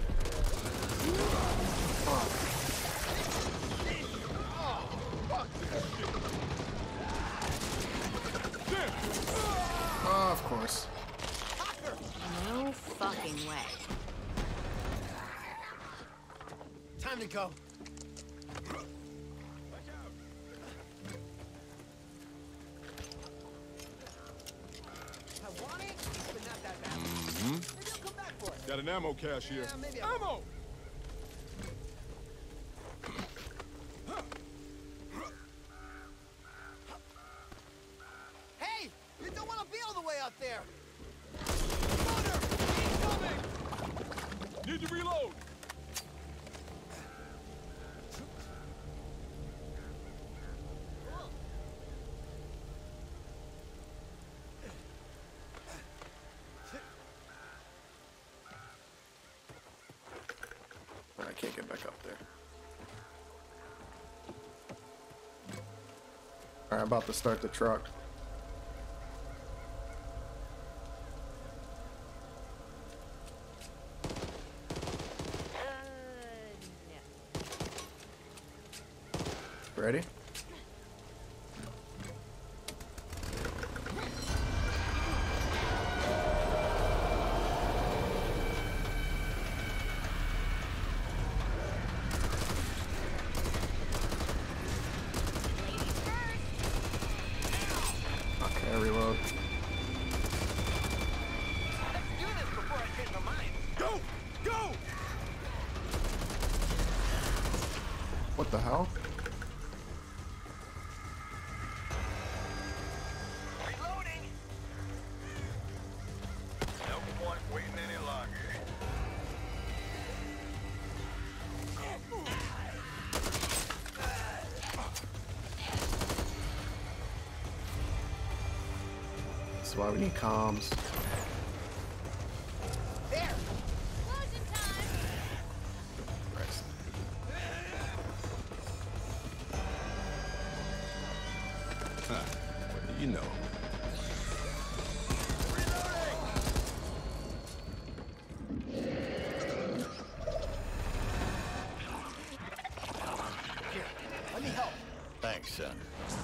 Speaker 5: Oh, of course.
Speaker 4: No fucking way.
Speaker 3: Time to go. I want it, but not that bad. Maybe I'll come back for it.
Speaker 1: Got an ammo cache here.
Speaker 3: Yeah, maybe I-
Speaker 1: Ammo.
Speaker 3: I'll be all the way out there.
Speaker 1: Need to reload!
Speaker 5: I can't get back up there. Alright, I'm about to start the truck.
Speaker 4: No.
Speaker 5: Ready? Okay, reload.
Speaker 3: Let's do this before I change my mind.
Speaker 1: Go! Go!
Speaker 5: What the hell?
Speaker 3: Reloading.
Speaker 6: No point waiting any longer.
Speaker 5: That's why we need comms.
Speaker 3: There.
Speaker 4: Explosion time!
Speaker 5: Christ.
Speaker 1: Huh. What do you know?
Speaker 3: Let me help.
Speaker 8: Thanks, son.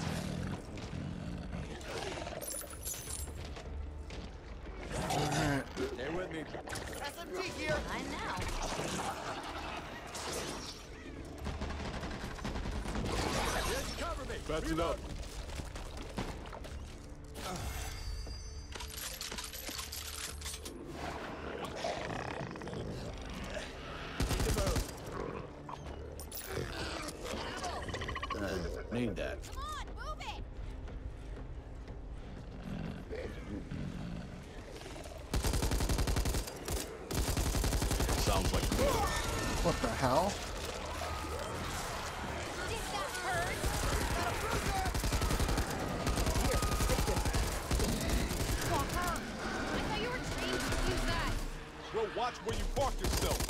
Speaker 1: Stay with me.
Speaker 3: SMG here.
Speaker 4: I know.
Speaker 1: Cover me. Patching up.
Speaker 8: Need that.
Speaker 4: Come on, move it!
Speaker 1: Sounds like
Speaker 5: What the hell?
Speaker 4: Did that hurt? Fucker! I thought you were trained to use that.
Speaker 1: Well, watch where you park yourself.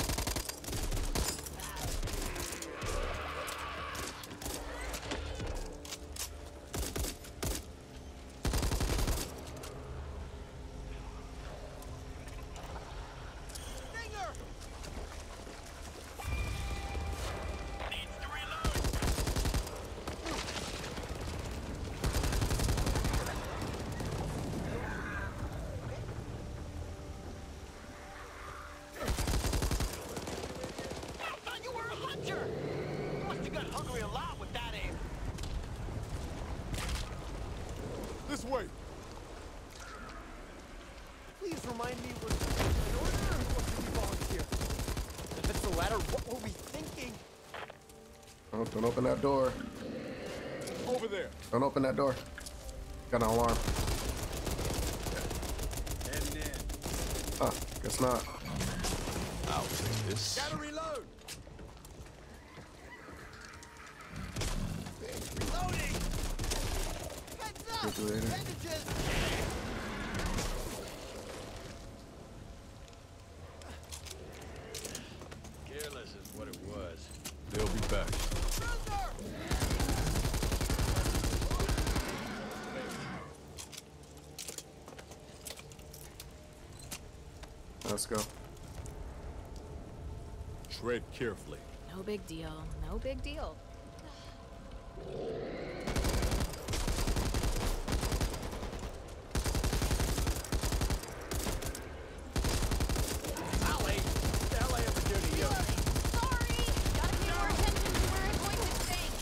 Speaker 1: This way.
Speaker 3: Please remind me what an order or what did we volunteer? If it's the latter, what were we thinking?
Speaker 5: Oh, don't open that door.
Speaker 1: Over there.
Speaker 5: Don't open that door. Got an alarm.
Speaker 8: Heading in.
Speaker 5: Huh, guess not.
Speaker 1: I'll take this.
Speaker 8: Gotta reload.
Speaker 3: Reloading! Heads up!
Speaker 5: Refrigerator.
Speaker 3: Bandages!
Speaker 8: Careless is what it was.
Speaker 1: They'll be back.
Speaker 5: Let's go.
Speaker 1: Tread carefully.
Speaker 4: No big deal. No big deal.
Speaker 8: Ollie, what the hell I ever do to you?
Speaker 4: Sorry! Gotta pay more attention to where I'm going with things.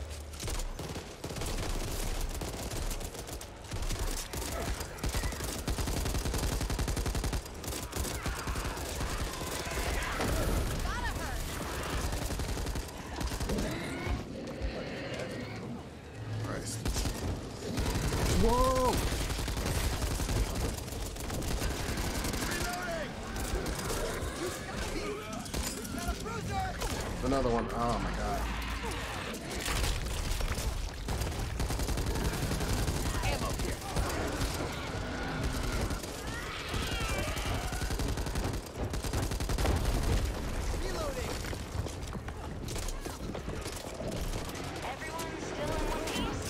Speaker 4: Gotta hurt!
Speaker 5: Christ. Whoa! another one. Oh my god.
Speaker 3: Ammo here. Reloading.
Speaker 2: Everyone still in one piece?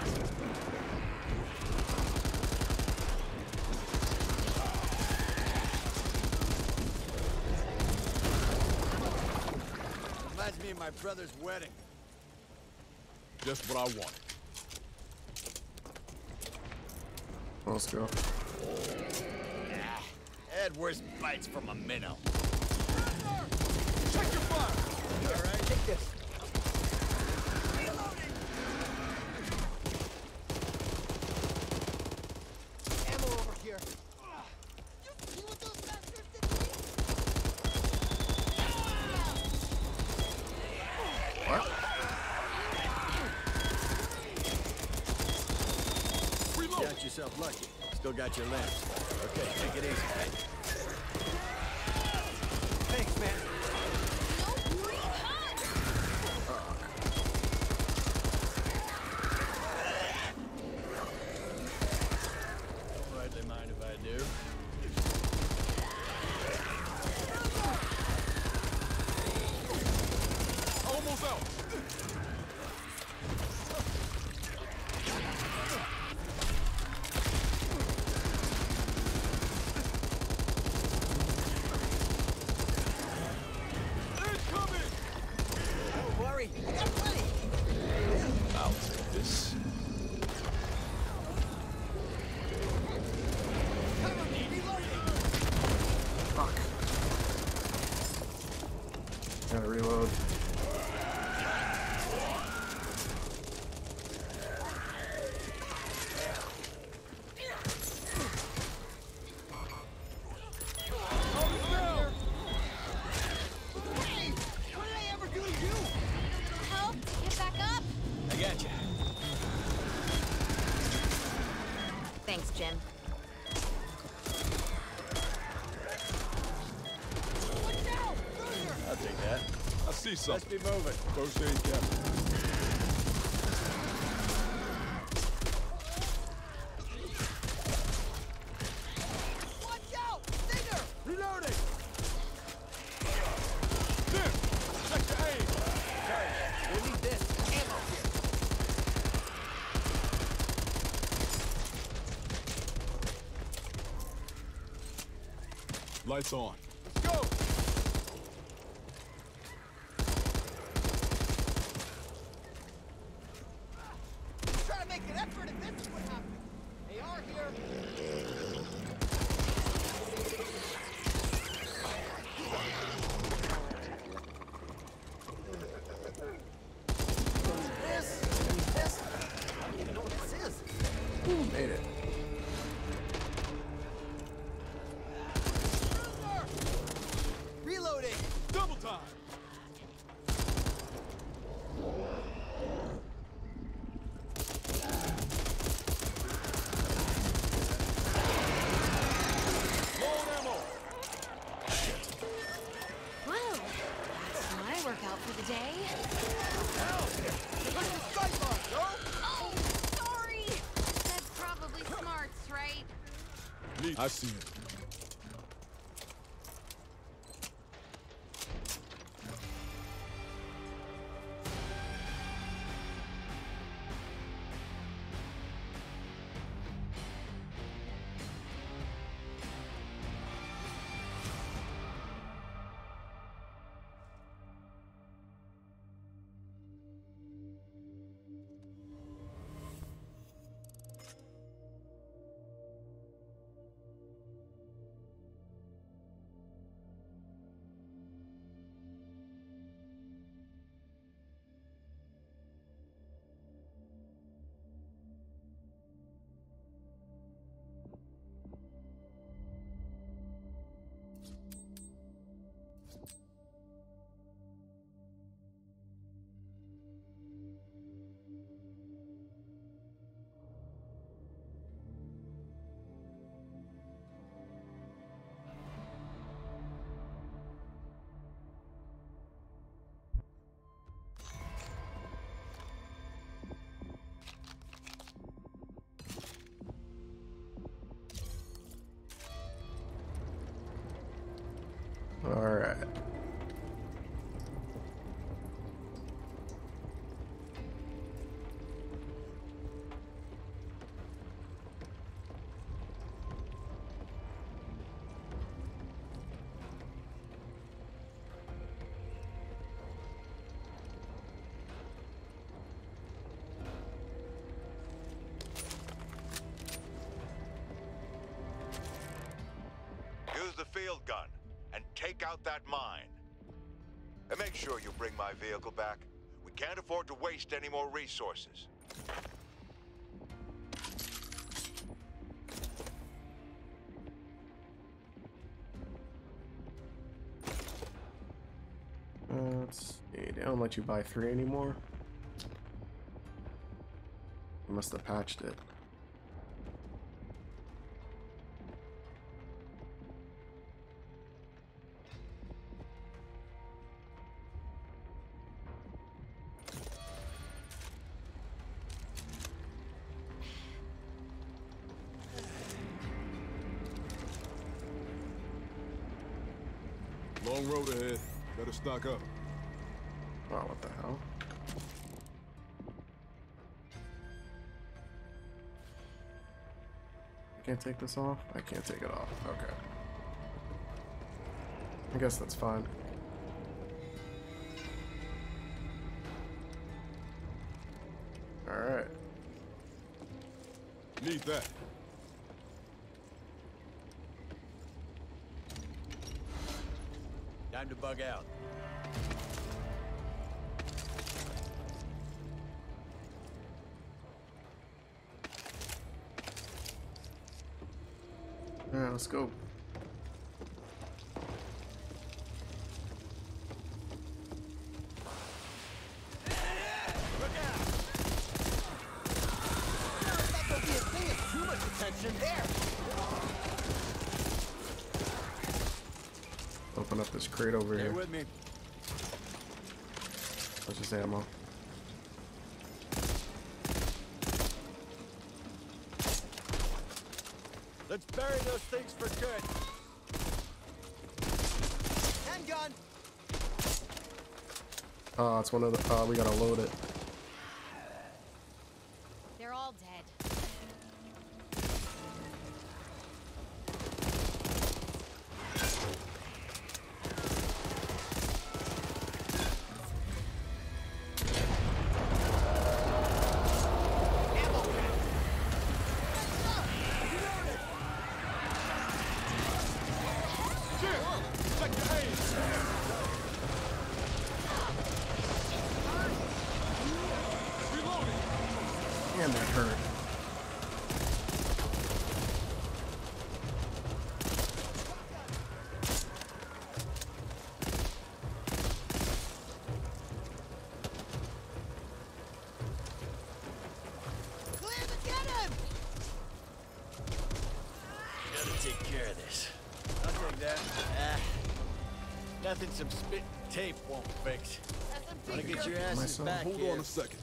Speaker 8: Reminds me of my brother's wedding.
Speaker 1: Just what I wanted.
Speaker 5: Let's go.
Speaker 8: Had worse bites from a minnow.
Speaker 3: Check your fire. All right, take this. Ammo over here. You see what those bastards did to me?
Speaker 5: What?
Speaker 8: Got yourself lucky. Still got your limbs. Okay, take it easy, mate.
Speaker 3: Thanks, man.
Speaker 8: Don't rightly mind if I do.
Speaker 1: Almost out.
Speaker 3: Don't worry. I got plenty.
Speaker 1: I'll take this.
Speaker 3: Cover me. Reloading.
Speaker 5: Fuck. Gotta reload.
Speaker 3: Hey, what did I ever do to you?
Speaker 4: Help! Get back up!
Speaker 8: I got you.
Speaker 4: Thanks, Jim.
Speaker 3: Watch out! Bruiser!
Speaker 8: I'll take that.
Speaker 1: I see
Speaker 8: Let's
Speaker 1: something.
Speaker 8: be moving.
Speaker 1: First aid cap.
Speaker 3: Watch out! Stinger!
Speaker 8: Reloading!
Speaker 1: There! Check your aim!
Speaker 3: We'll need this. Ammo here.
Speaker 1: Lights on.
Speaker 3: Let's go! Try to make an effort if this is what happened. They are here. This. I don't even know what this is.
Speaker 5: Ooh, made it.
Speaker 3: Reloading.
Speaker 1: Double time! Load ammo!
Speaker 4: Well, that's my workout for the day.
Speaker 3: Push the strike bar, no?
Speaker 4: Oh, sorry! That's probably smarts, right?
Speaker 1: I see it.
Speaker 6: shield gun and take out that mine. And make sure you bring my vehicle back. We can't afford to waste any more resources.
Speaker 5: Let's see. They don't let you buy 3 anymore. They must have patched it.
Speaker 1: Long road ahead. Better stock up.
Speaker 5: Oh, what the hell? I can't take this off? I can't take it off. Okay. I guess that's fine. Alright.
Speaker 1: Need that.
Speaker 8: Time to bug out.
Speaker 5: Alright, let's go.
Speaker 3: Too much attention there.
Speaker 5: Open up this crate over
Speaker 8: Stay
Speaker 5: here.
Speaker 8: with me.
Speaker 5: Let's just ammo.
Speaker 8: Let's bury those things for good.
Speaker 3: Handgun.
Speaker 5: Oh, it's one of the. We gotta load it.
Speaker 4: They're all dead.
Speaker 5: Damn, that hurt.
Speaker 3: Clear to get him.
Speaker 8: Gotta take care of this. I'll take that. Nothing some spit and tape won't fix. Wanna get your asses
Speaker 5: Myself.
Speaker 8: back
Speaker 1: Hold
Speaker 8: here.
Speaker 1: on a second.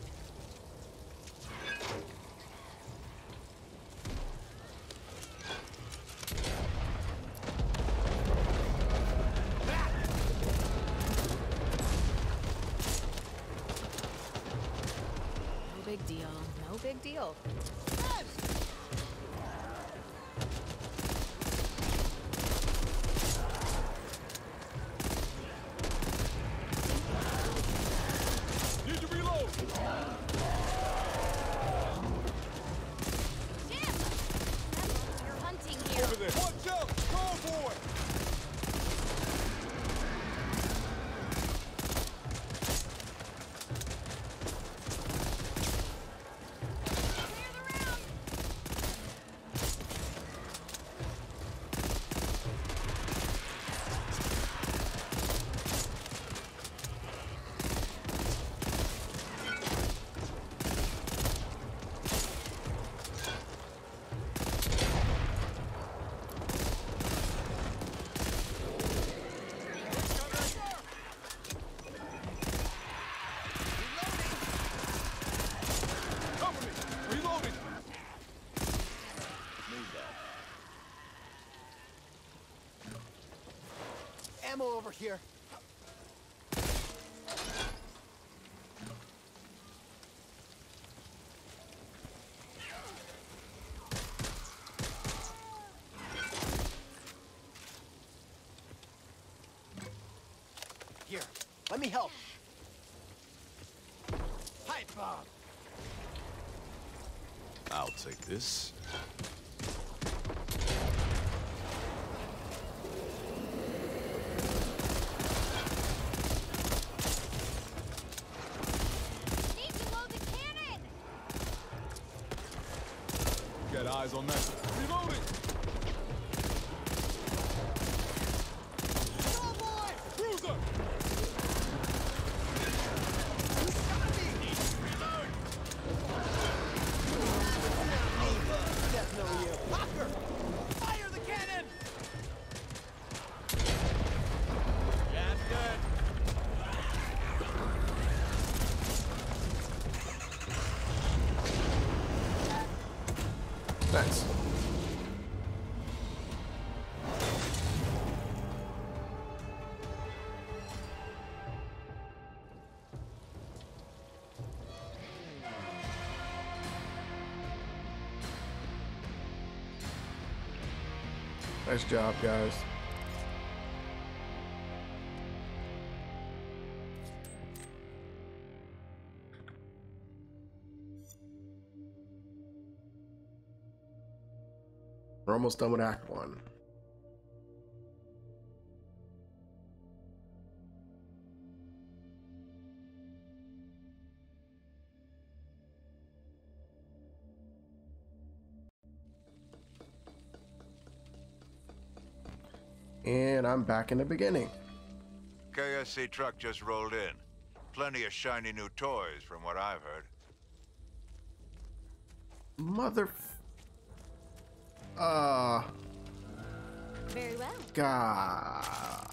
Speaker 4: No big deal. No big deal.
Speaker 1: Need to reload.
Speaker 4: Jim! You're hunting here.
Speaker 1: Over there. Watch out! Call for it.
Speaker 4: Clear the round.
Speaker 1: Cover me. Reloading.
Speaker 3: Ammo over here. Here, let me help. Pipe bomb.
Speaker 1: I'll take this. had eyes on that. Reloading!
Speaker 3: Oh boy!
Speaker 1: Cruiser!
Speaker 3: Definitely you. Hawker! Fire the cannon! Yeah, I'm good.
Speaker 5: Nice. Nice job, guys. We're almost done with Act 1. And I'm back in the beginning.
Speaker 6: KSC truck just rolled in. Plenty of shiny new toys, from what I've heard.
Speaker 5: Mother...
Speaker 4: Very well.
Speaker 5: God.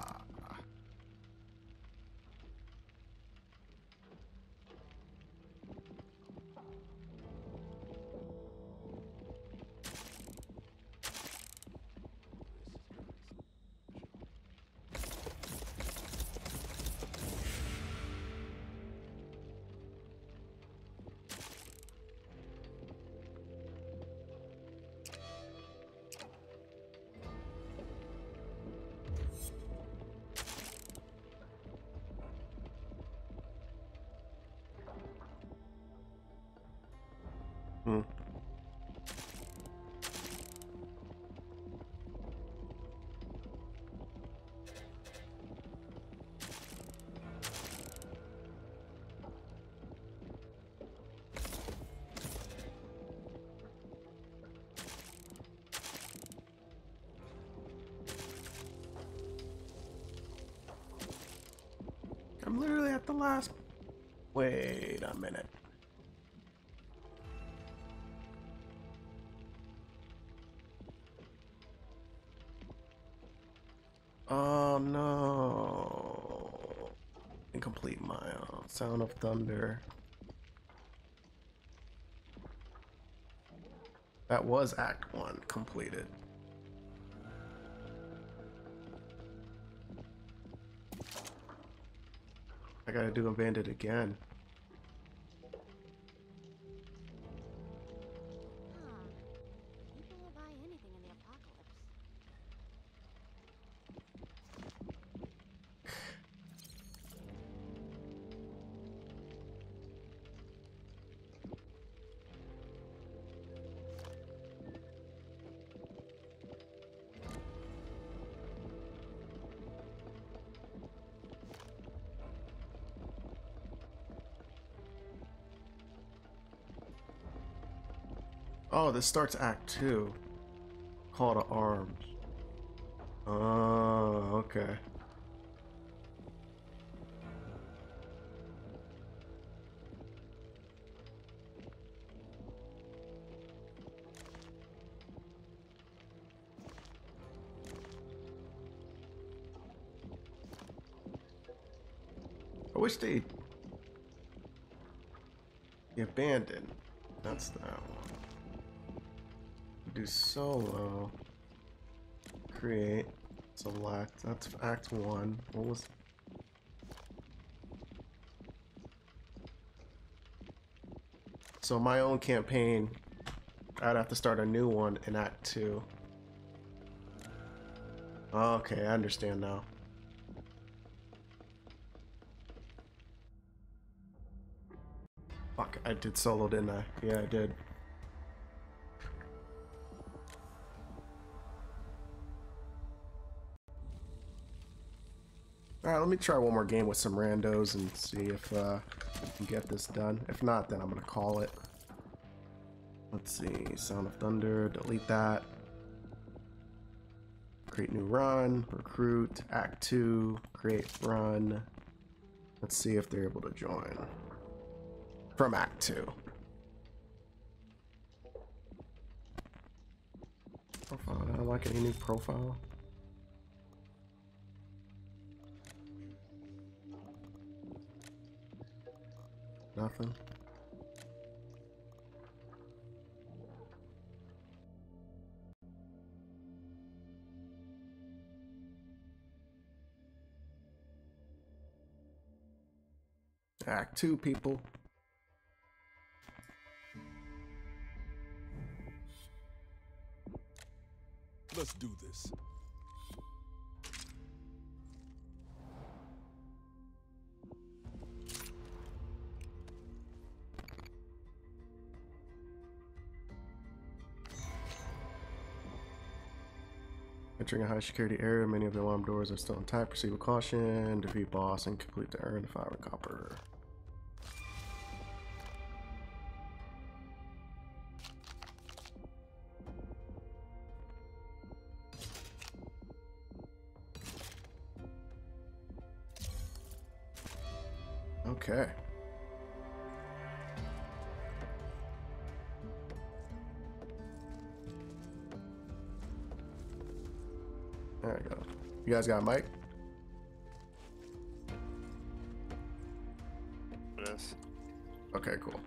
Speaker 5: Hmm. I'm literally at the last... Wait a minute. Oh no. Incomplete mile. Sound of Thunder. That was Act 1 completed. I gotta do Abandoned again.
Speaker 4: People will buy anything in the apocalypse.
Speaker 5: Oh, this starts Act 2. Call to Arms. Oh, okay. I wish they... The Abandoned. That's that one. Do solo. Create. Select. That's Act 1. What was... So my own campaign, I'd have to start a new one in Act 2. Okay, I understand now. Fuck, I did solo, didn't I? Yeah, I did. Alright, let me try one more game with some randos and see if we can get this done. If not, then I'm gonna call it. Let's see, Sound of Thunder, delete that. Create new run, recruit, Act 2, create run. Let's see if they're able to join from Act 2. Profile, I don't like any new profile. Nothing. Act 2, people.
Speaker 1: Let's do this.
Speaker 5: Entering a high security area, many of the alarm doors are still intact. Proceed with caution, defeat boss, and complete the earn 5 copper. Okay. There we go. You guys got a mic?
Speaker 9: Yes.
Speaker 5: Okay, cool.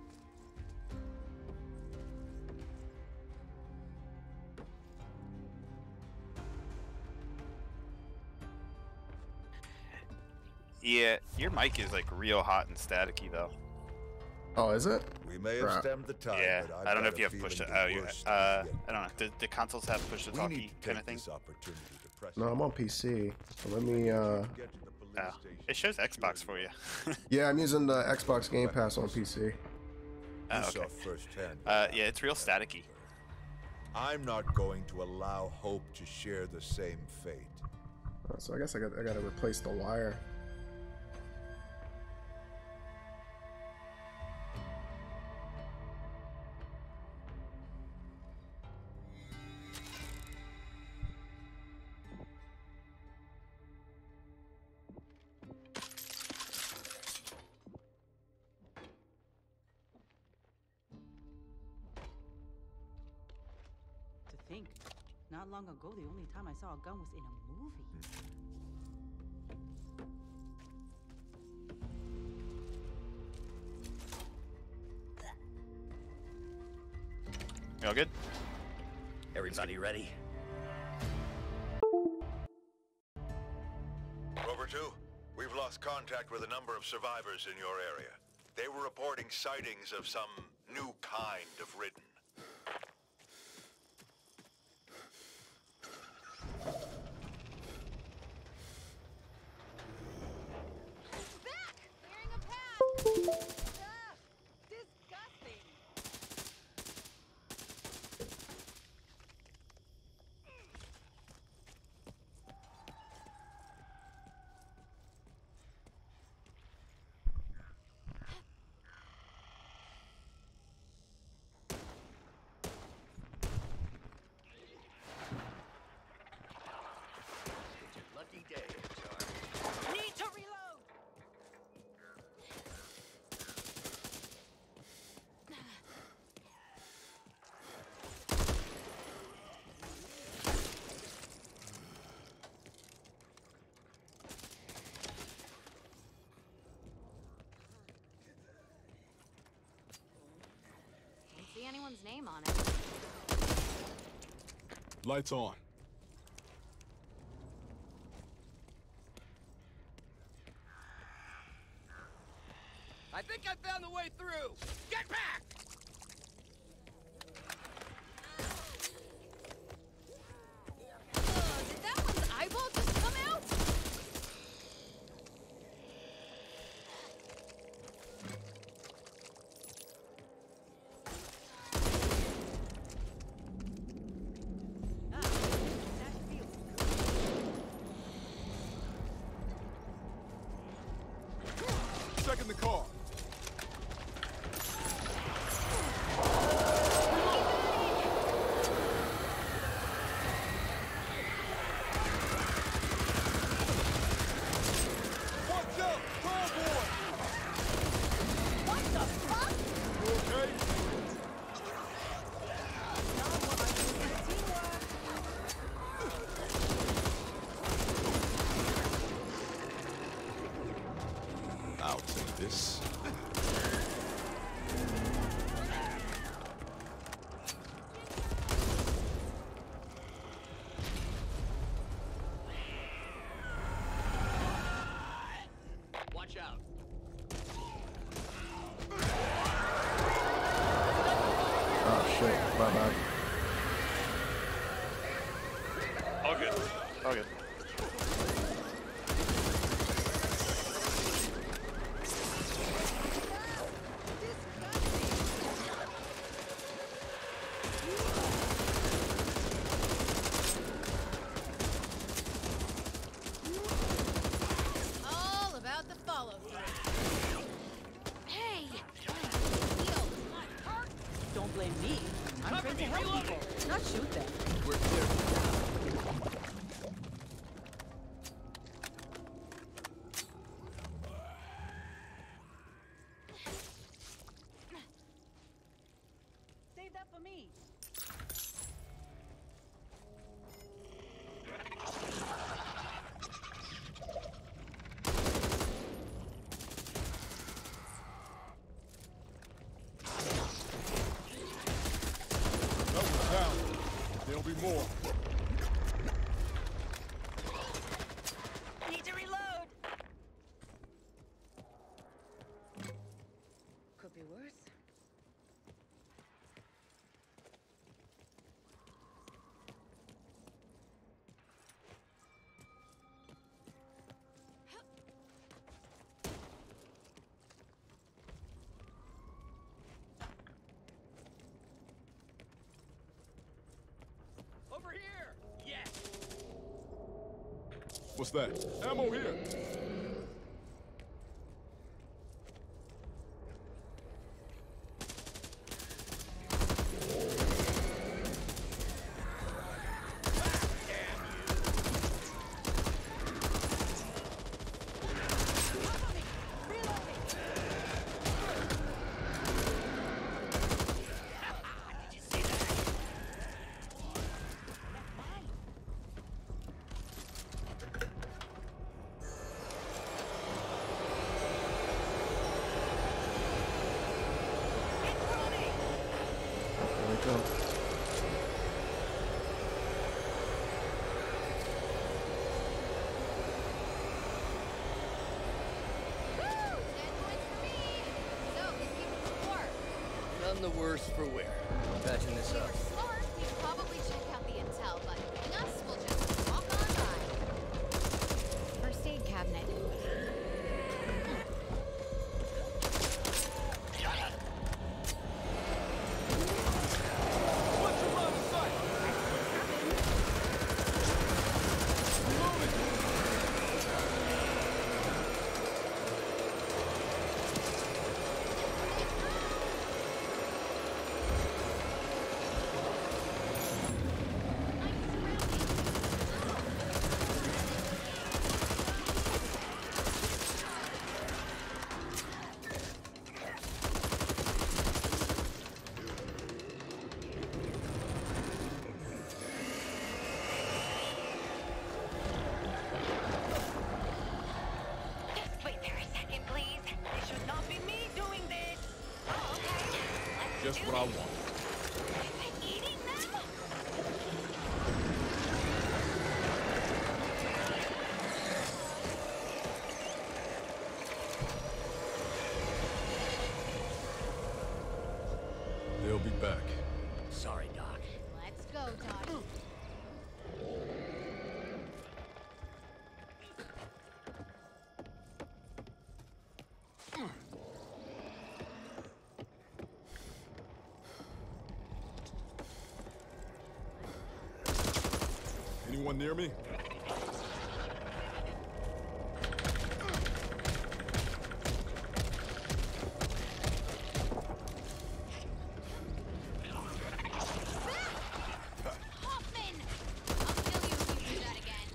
Speaker 9: Yeah, your mic is like real hot and staticky though.
Speaker 5: Oh, is it?
Speaker 6: We may have stemmed the tide,
Speaker 9: Yeah,
Speaker 6: but
Speaker 9: I don't know
Speaker 6: I've
Speaker 9: if you
Speaker 6: got
Speaker 9: have
Speaker 6: a
Speaker 9: push to.
Speaker 6: feeling
Speaker 9: Oh,
Speaker 6: the
Speaker 9: you.
Speaker 6: worst is
Speaker 9: I
Speaker 6: yet.
Speaker 9: don't know. Do consoles have push to
Speaker 6: We
Speaker 9: talkie
Speaker 6: need to
Speaker 9: kind
Speaker 6: take
Speaker 9: of thing?
Speaker 6: this opportunity to press
Speaker 5: No, I'm on PC. So let me,
Speaker 6: get to the police
Speaker 9: Oh,
Speaker 6: station.
Speaker 9: it shows Xbox for you.
Speaker 5: yeah, I'm using the Xbox Game Pass on PC.
Speaker 6: You
Speaker 9: Oh,
Speaker 6: saw
Speaker 9: okay.
Speaker 6: firsthand.
Speaker 9: Yeah, it's real staticky.
Speaker 6: I'm not going to allow Hope to share the same fate.
Speaker 5: So I guess I gotta replace the wire.
Speaker 2: To think, not long ago, the only time I saw a gun was in a movie.
Speaker 9: You all good?
Speaker 8: Everybody ready?
Speaker 6: Rover 2, we've lost contact with a number of survivors in your area. They were reporting sightings of some new kind of Ridden.
Speaker 4: Back! Clearing a path! Ugh, disgusting!
Speaker 8: Lucky day, John.
Speaker 2: Need to reload!
Speaker 4: Can't see anyone's name on it.
Speaker 1: Lights on.
Speaker 3: I think I found the way through. Get back!
Speaker 4: Did that one's eyeball just come out?
Speaker 2: Ah, that feels good.
Speaker 1: Checking the car.
Speaker 5: My bad.
Speaker 10: All good.
Speaker 9: All good.
Speaker 4: All about the follow-through. Hey!
Speaker 2: Don't blame me. I'm trying to help people, not shoot them.
Speaker 1: We're clear.
Speaker 2: Save that for me.
Speaker 1: That was down. There'll be more.
Speaker 2: Need to reload. Could be worse.
Speaker 7: Over here! Yes!
Speaker 1: What's that? Ammo here.
Speaker 5: There we go.
Speaker 4: Woo! 10 points for me! So, this game is score.
Speaker 3: None the worse for wear. Patching this
Speaker 4: If we
Speaker 3: up.
Speaker 4: were smart, we'd probably check out the intel, but knowing us, we'll just walk on by. First aid cabinet.
Speaker 1: What's your line of sight?
Speaker 2: Just wait there a second, please. It should not be me doing this. Oh, okay. Let's
Speaker 1: Just
Speaker 2: do
Speaker 1: what I
Speaker 2: this.
Speaker 1: want.
Speaker 2: Eating them?
Speaker 1: They'll be back.
Speaker 3: Sorry, Doc.
Speaker 4: Let's go, Todd.
Speaker 1: Anyone near me?
Speaker 4: Hoffman! I'll kill you if you do that again.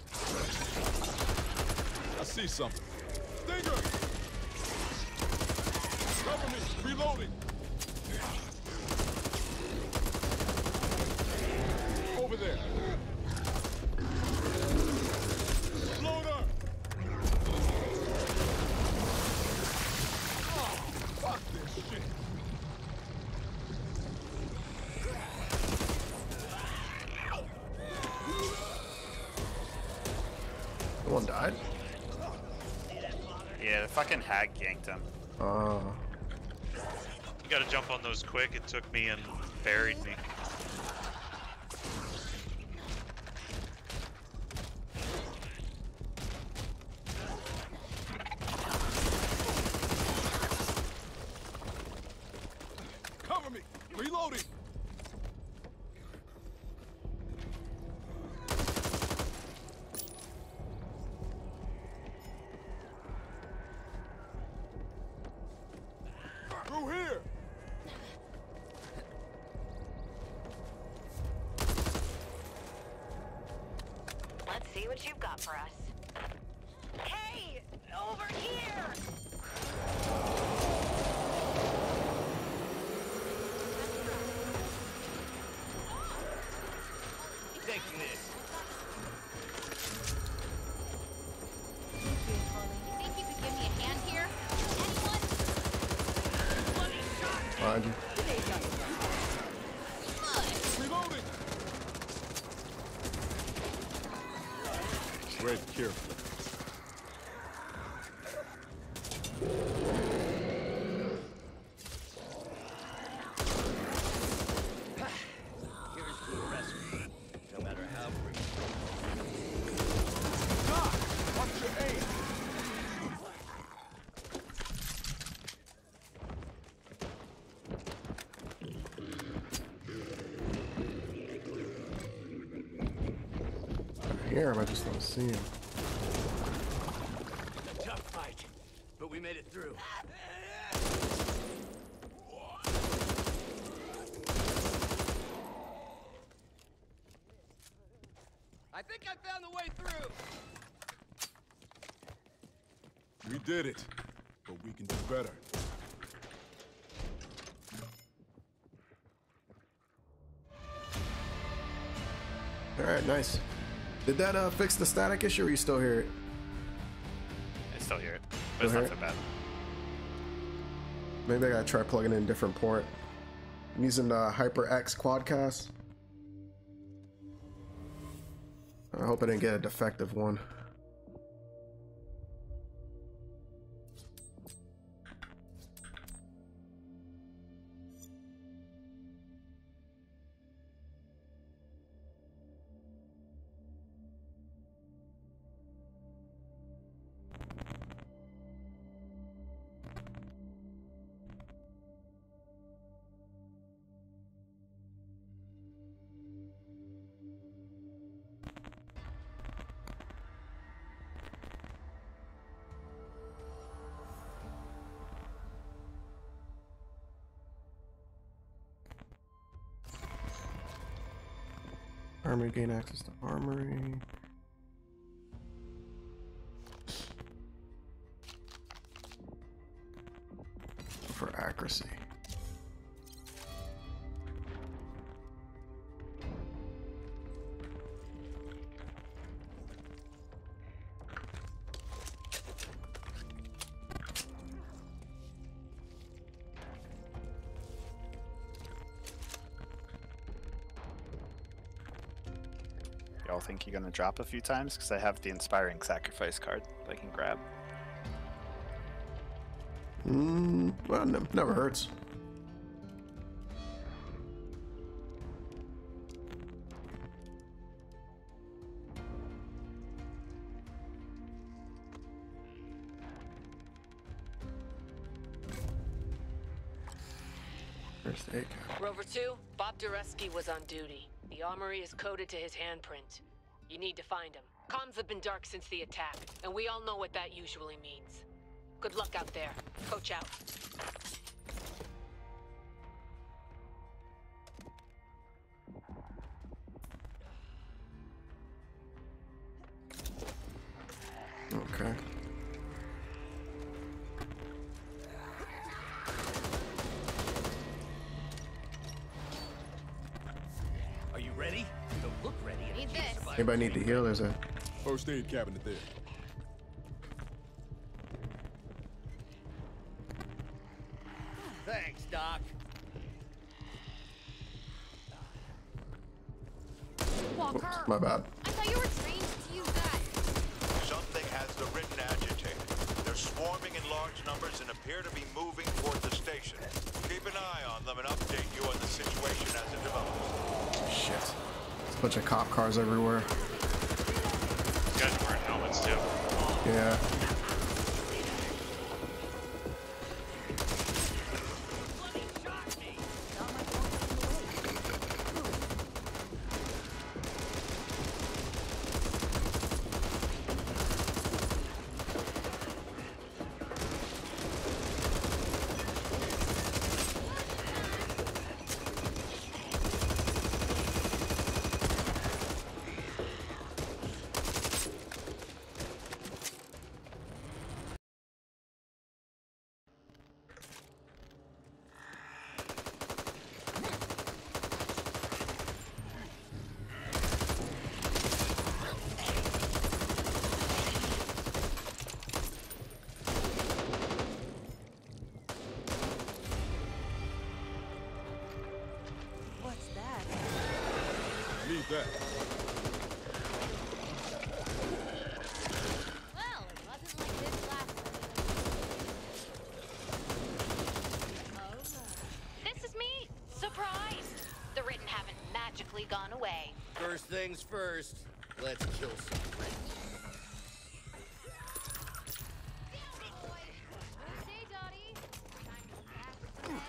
Speaker 1: I see something. Stinger! Cover me! Reloading! Over there! Loader! Oh, fuck this shit!
Speaker 5: One died.
Speaker 9: Yeah, the fucking hag ganked him.
Speaker 5: Oh.
Speaker 10: You gotta jump on those quick. It took me and buried me.
Speaker 11: see what you've got for us.
Speaker 2: Hey! Over here!
Speaker 3: Taking this.
Speaker 4: Thank you, Holly. You think you could give me a hand here? Anyone?
Speaker 5: Behind you.
Speaker 1: Reloading! Tread carefully.
Speaker 3: Here's to the rescue. No matter how brief.
Speaker 1: Doc! Watch your aim!
Speaker 5: Here, I just don't see him.
Speaker 3: A tough fight, but we made it through. I think I found the way through.
Speaker 1: We did it, but we can do better.
Speaker 5: Alright, nice. Did that fix the static issue, or you still hear it?
Speaker 9: I still hear it, but it's
Speaker 5: Still
Speaker 9: not
Speaker 5: hear
Speaker 9: so bad.
Speaker 5: Maybe I gotta try plugging in a different port. I'm using the HyperX Quadcast. I hope I didn't get a defective one. Armory, gain access to armory. For accuracy.
Speaker 9: Y'all think you're gonna drop a few times? Because I have the inspiring sacrifice card that I can grab.
Speaker 5: Well, never hurts. There's the ACAP.
Speaker 11: Rover 2, Bob Dureski was on duty. The armory is coded to his handprint. You need to find him. Comms have been dark since the attack, and we all know what that usually means. Good luck out there. Coach out.
Speaker 5: Okay.
Speaker 3: Are you ready? You don't look ready.
Speaker 4: Need this.
Speaker 5: Anybody need to heal? There's a
Speaker 1: First aid cabinet there.
Speaker 3: Thanks, Doc.
Speaker 4: Walker!
Speaker 5: Oops, my bad.
Speaker 4: I thought you were trained to use that.
Speaker 6: Something has the Ridden agitated. They're swarming in large numbers and appear to be moving toward the station. Keep an eye on them and update you on the situation as it develops.
Speaker 5: Shit. There's a bunch of cop cars everywhere.
Speaker 10: These guys are wearing helmets too.
Speaker 5: Yeah.
Speaker 1: Need that.
Speaker 4: Well, it wasn't like this last time.
Speaker 2: This is me! Surprise! The Ridden haven't magically gone away.
Speaker 3: First things first, let's kill some Ridden.
Speaker 4: Hey, Dottie. Time to back to bed.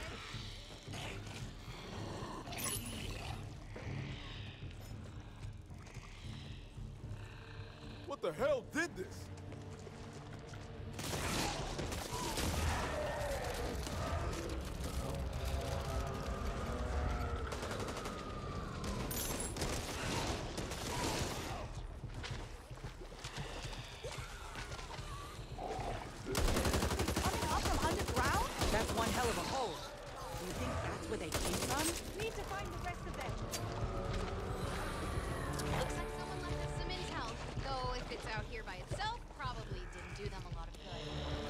Speaker 1: What the hell did this?
Speaker 2: Coming up from underground? That's one hell of a hole. Do you think that's where they came from? Need to find the rest of them.
Speaker 4: Looks like someone left us some intel. Though if it's out here by itself, probably didn't do them a lot of good.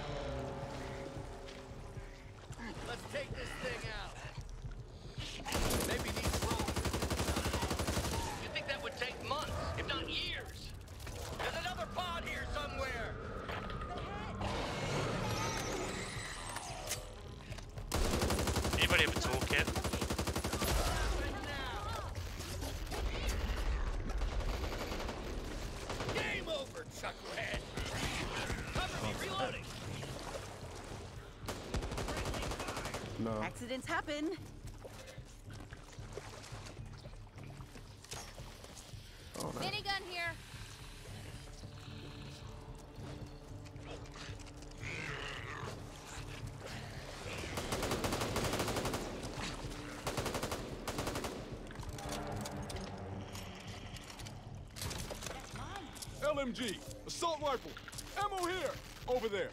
Speaker 3: Let's take this thing out. Maybe these roads. You'd think that would take months, if not years. There's another pod here somewhere.
Speaker 10: Anybody have a toolkit?
Speaker 3: Game over, chucklehead. Cover me, reloading.
Speaker 5: No.
Speaker 2: Accidents happen.
Speaker 5: Oh, no.
Speaker 4: Minigun here.
Speaker 1: LMG, assault rifle, ammo here, over there.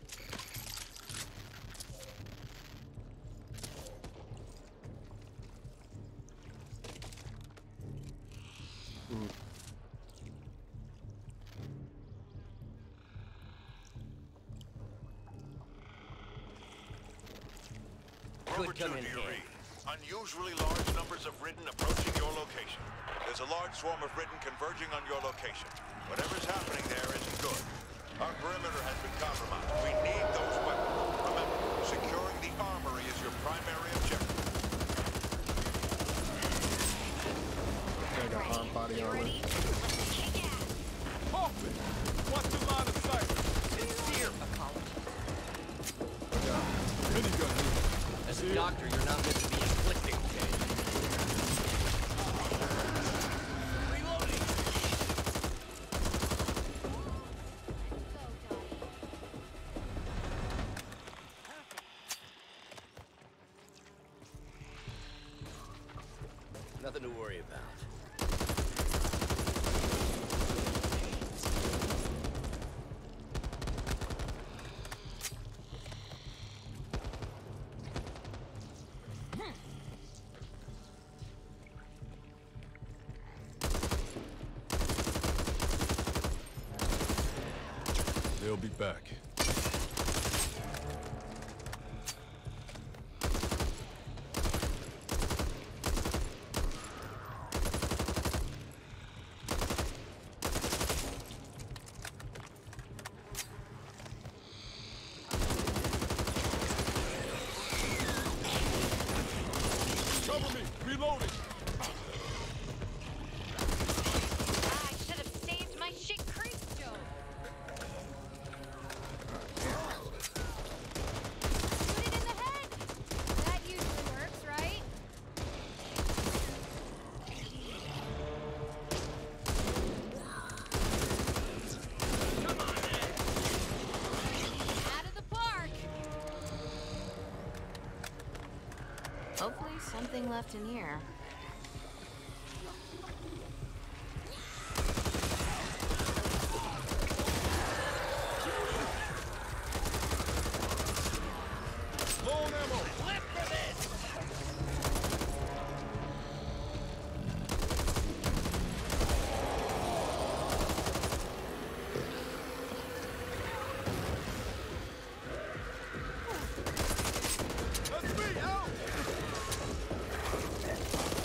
Speaker 6: Rover 2, do you read? Unusually large numbers of Ridden approaching your location. There's a large swarm of Ridden converging on your location. Whatever's happening there isn't good. Our perimeter has been compromised. We need those weapons. Remember, securing the armory is your primary objective.
Speaker 5: I got arm body armor.
Speaker 1: Hoffman, what's the line of sight?
Speaker 3: Sincere apology.
Speaker 1: I got minigun here.
Speaker 3: As a doctor, you're not meant to be inflicting pain. Reloading. Nothing to worry about.
Speaker 1: They'll be back. Cover me! Reloading!
Speaker 2: I should have saved my shit creep Joe.
Speaker 4: Shoot it in the head. That usually works, right?
Speaker 3: Come on, then.
Speaker 4: Out of the park. Hopefully something left in here.
Speaker 1: Low on ammo!
Speaker 3: Live for this!
Speaker 1: That's me! Out!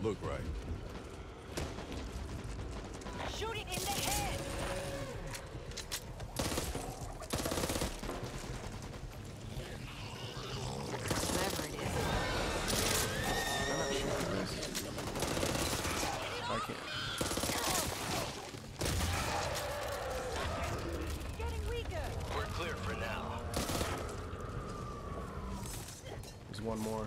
Speaker 1: look right.
Speaker 2: Shoot it in the head!
Speaker 4: Whatever it is.
Speaker 5: I'm not shooting this. I can't.
Speaker 2: Getting weaker!
Speaker 3: We're clear for now.
Speaker 5: There's one more.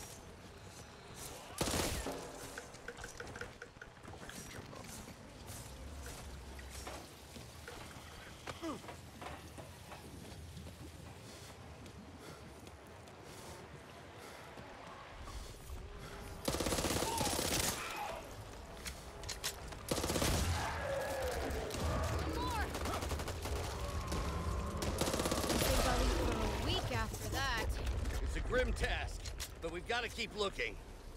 Speaker 3: It's a grim task, but we've got to keep looking.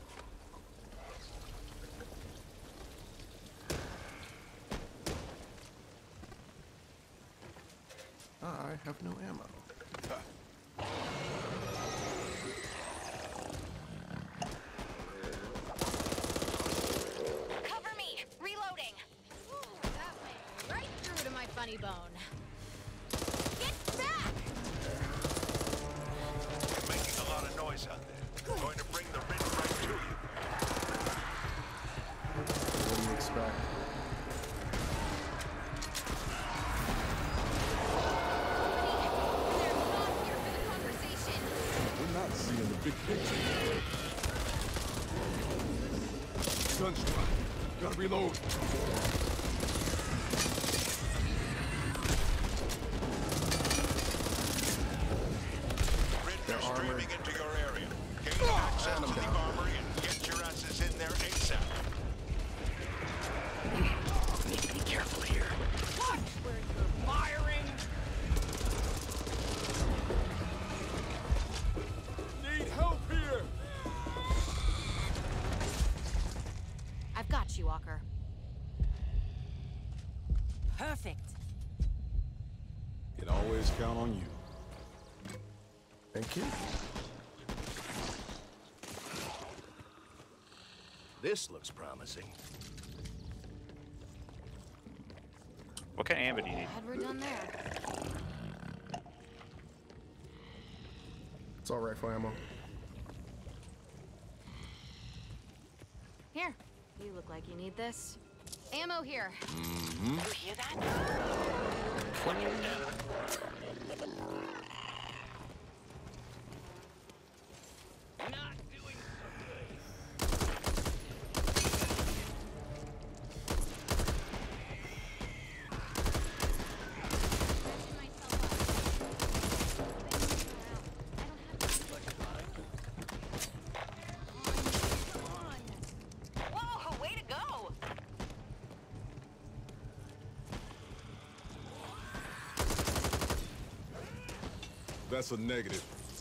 Speaker 5: I have no ammo.
Speaker 4: Cover me! Reloading! Ooh, that went right through to my funny bone. Get back!
Speaker 6: You're making a lot of noise out there. We're going to bring the Ridden right to you.
Speaker 5: What do you expect?
Speaker 4: They're not here for the conversation.
Speaker 1: We're not seeing the big picture. Sunshine. Gotta reload.
Speaker 6: Ridden are streaming into your area. Gain access to the armory and get your asses in there ASAP.
Speaker 3: Need to be careful here.
Speaker 2: Watch where you're firing!
Speaker 1: Need help here.
Speaker 4: I've got you, Walker.
Speaker 2: Perfect.
Speaker 1: Can always count on you.
Speaker 5: Thank you.
Speaker 3: This looks promising.
Speaker 9: What kind of ammo do you need?
Speaker 4: Glad we're done there.
Speaker 5: It's all rifle ammo.
Speaker 4: Here. You look like you need this. Ammo here.
Speaker 2: You hear that?
Speaker 3: Not doing so good.
Speaker 2: Whoa, way to go!
Speaker 1: That's a negative.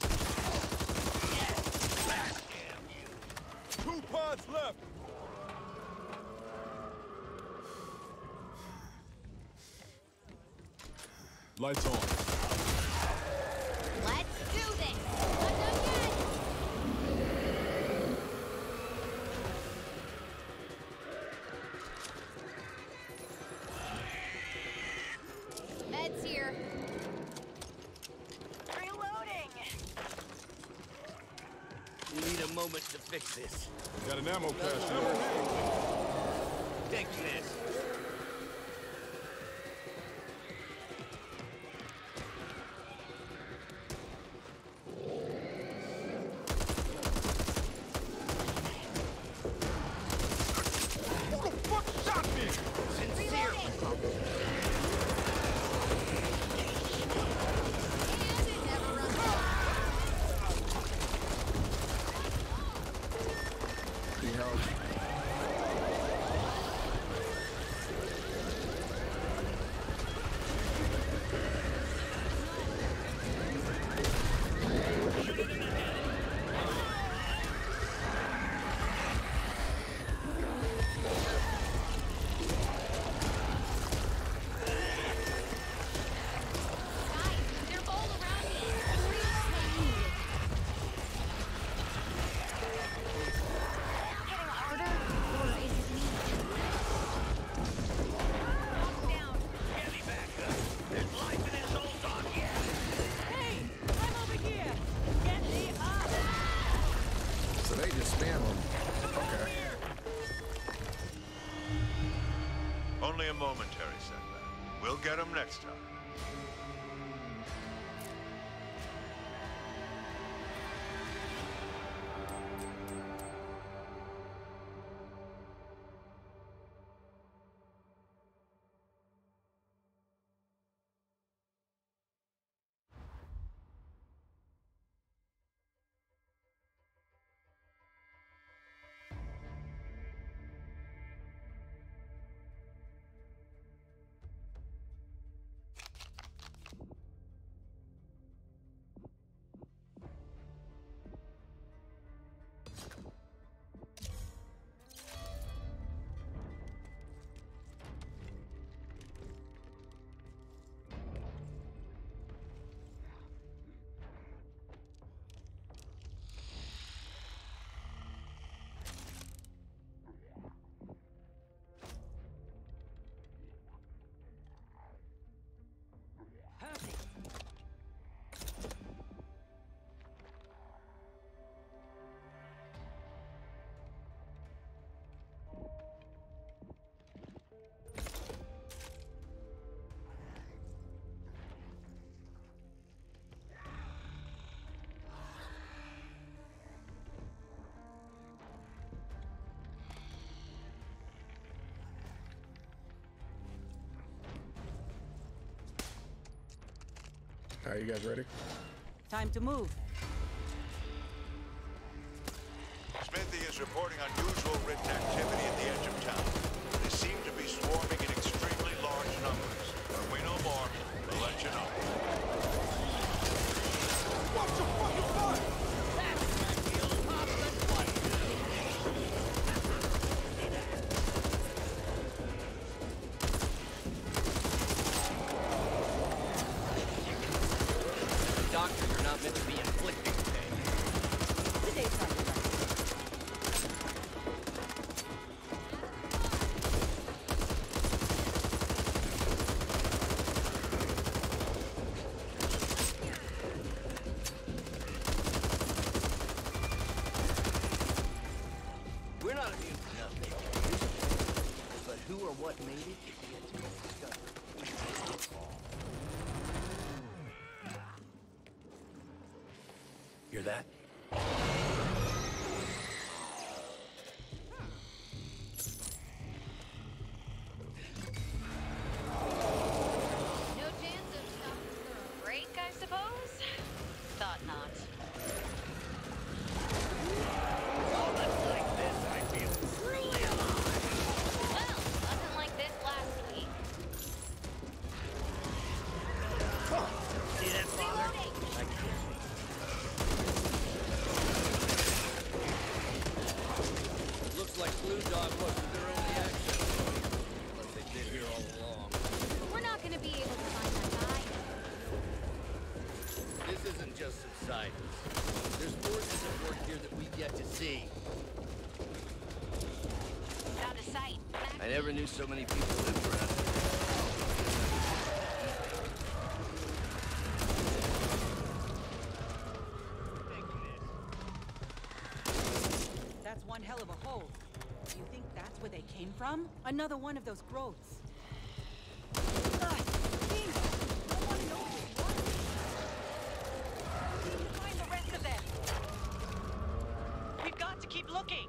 Speaker 1: Two pods left. Lights on.
Speaker 4: Let's do this! Not done yet! Meds here.
Speaker 2: Reloading!
Speaker 3: We need a moment to fix this.
Speaker 1: Got an ammo cache here.
Speaker 3: Take this.
Speaker 1: Who the fuck shot me?
Speaker 3: Sincerely.
Speaker 4: And it never runs out.
Speaker 5: He held.
Speaker 6: momentary setback. We'll get them next time.
Speaker 5: Alright, you guys ready?
Speaker 2: Time to move.
Speaker 6: Smithy is reporting unusual Ridden activity at the edge of town. They seem to be swarming in extremely large numbers. When we know more, we'll let you know.
Speaker 7: Watch your fucking butt!
Speaker 3: Doctor, you're not meant to be inflicting pain.
Speaker 2: Today's not the
Speaker 3: We're not immune to nothing. But who or what made it is yet to be discovered. Hear that?
Speaker 4: No chance of stopping for a break, I suppose? Thought not.
Speaker 3: Moments like this, I feel truly alive.
Speaker 4: Well, nothing like this last week.
Speaker 3: See that, Father? I can't. Looks like Blue Dog wasn't their only action. Unless they've been here all along.
Speaker 4: We're not gonna be able to find that guy.
Speaker 3: This isn't just subsidence. There's forces at work here that we've yet to see.
Speaker 4: Out of sight.
Speaker 3: I never knew so many people lived around here.
Speaker 2: That's one hell of a hole. Do you think that's where they came from? Another one of those growths. King! I want to know which one. We need to find the rest of them. We've got to keep looking.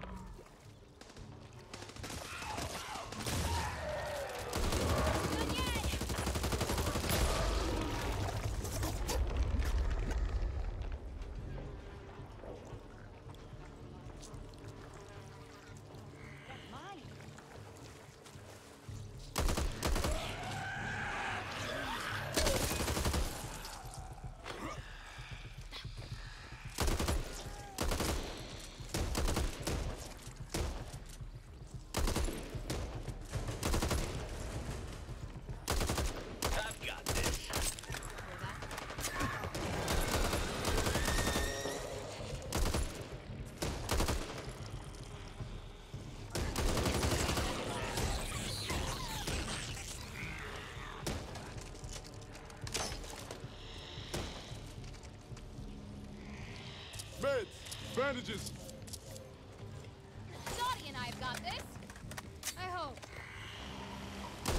Speaker 4: Not yet.
Speaker 2: That's mine.
Speaker 3: I've got this.
Speaker 1: Meds! Bandages!
Speaker 4: Dottie and I have got this. I hope.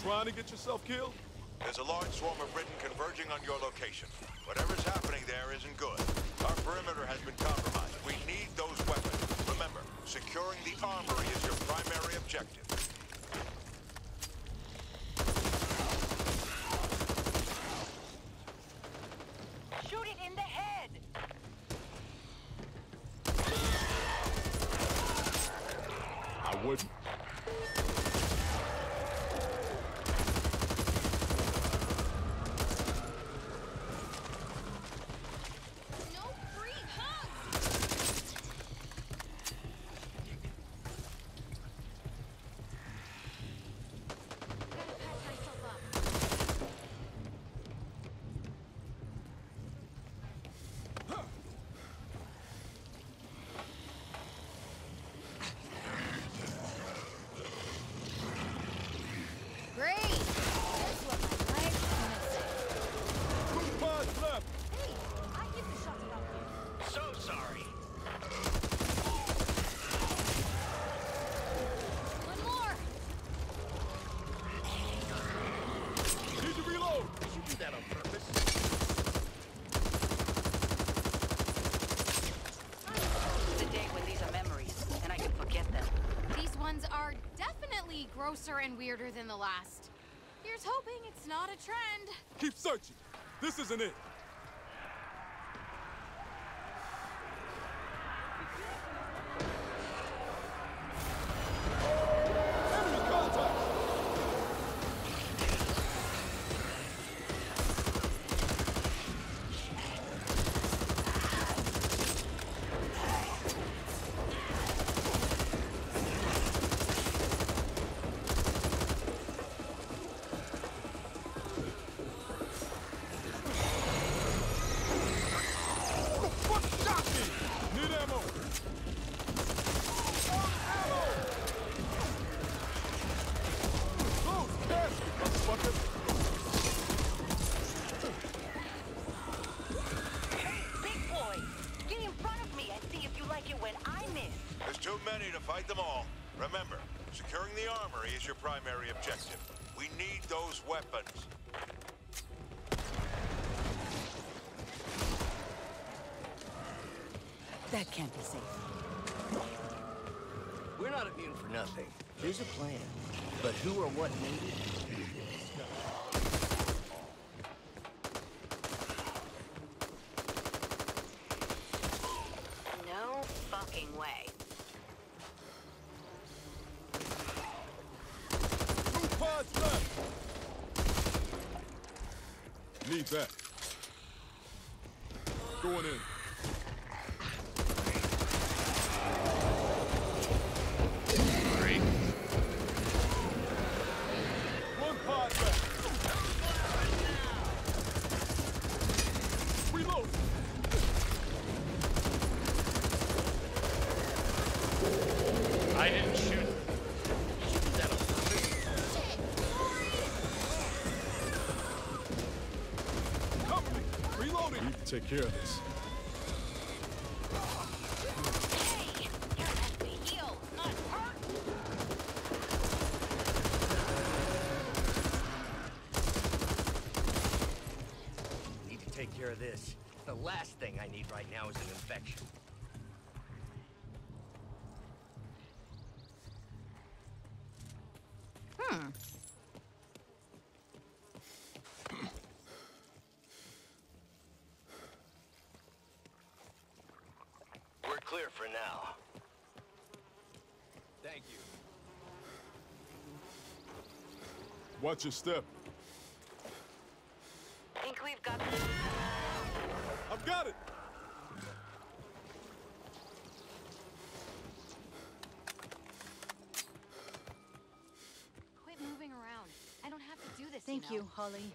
Speaker 1: trying to get yourself killed?
Speaker 6: There's a large swarm of Ridden converging on your location. Whatever's happening there isn't good. Our perimeter has been compromised. We need those weapons. Remember, securing the armory is your primary objective.
Speaker 2: Shoot it in the head!
Speaker 1: I wouldn't.
Speaker 4: Grosser and weirder than the last. Here's hoping it's not a trend.
Speaker 1: Keep searching. This isn't it. Enemy contact.
Speaker 6: Too many to fight them all. Remember, securing the armory is your primary objective. We need those weapons.
Speaker 2: That can't be safe.
Speaker 3: We're not immune for nothing. There's a plan. But who or what needed?
Speaker 11: No fucking way.
Speaker 1: Pods left. Need that. Going in.
Speaker 10: Great.
Speaker 1: One pod left. Reload.
Speaker 10: I didn't shoot.
Speaker 1: We need to take care of this.
Speaker 2: Hey! You're meant to heal, not hurt!
Speaker 3: Need to take care of this. The last thing I need right now is an infection. We're clear for now. Thank you.
Speaker 1: Watch your step.
Speaker 11: Think we've got...
Speaker 1: I've got it.
Speaker 4: Quit moving around. I don't have to do this.
Speaker 2: Thank you, Holly.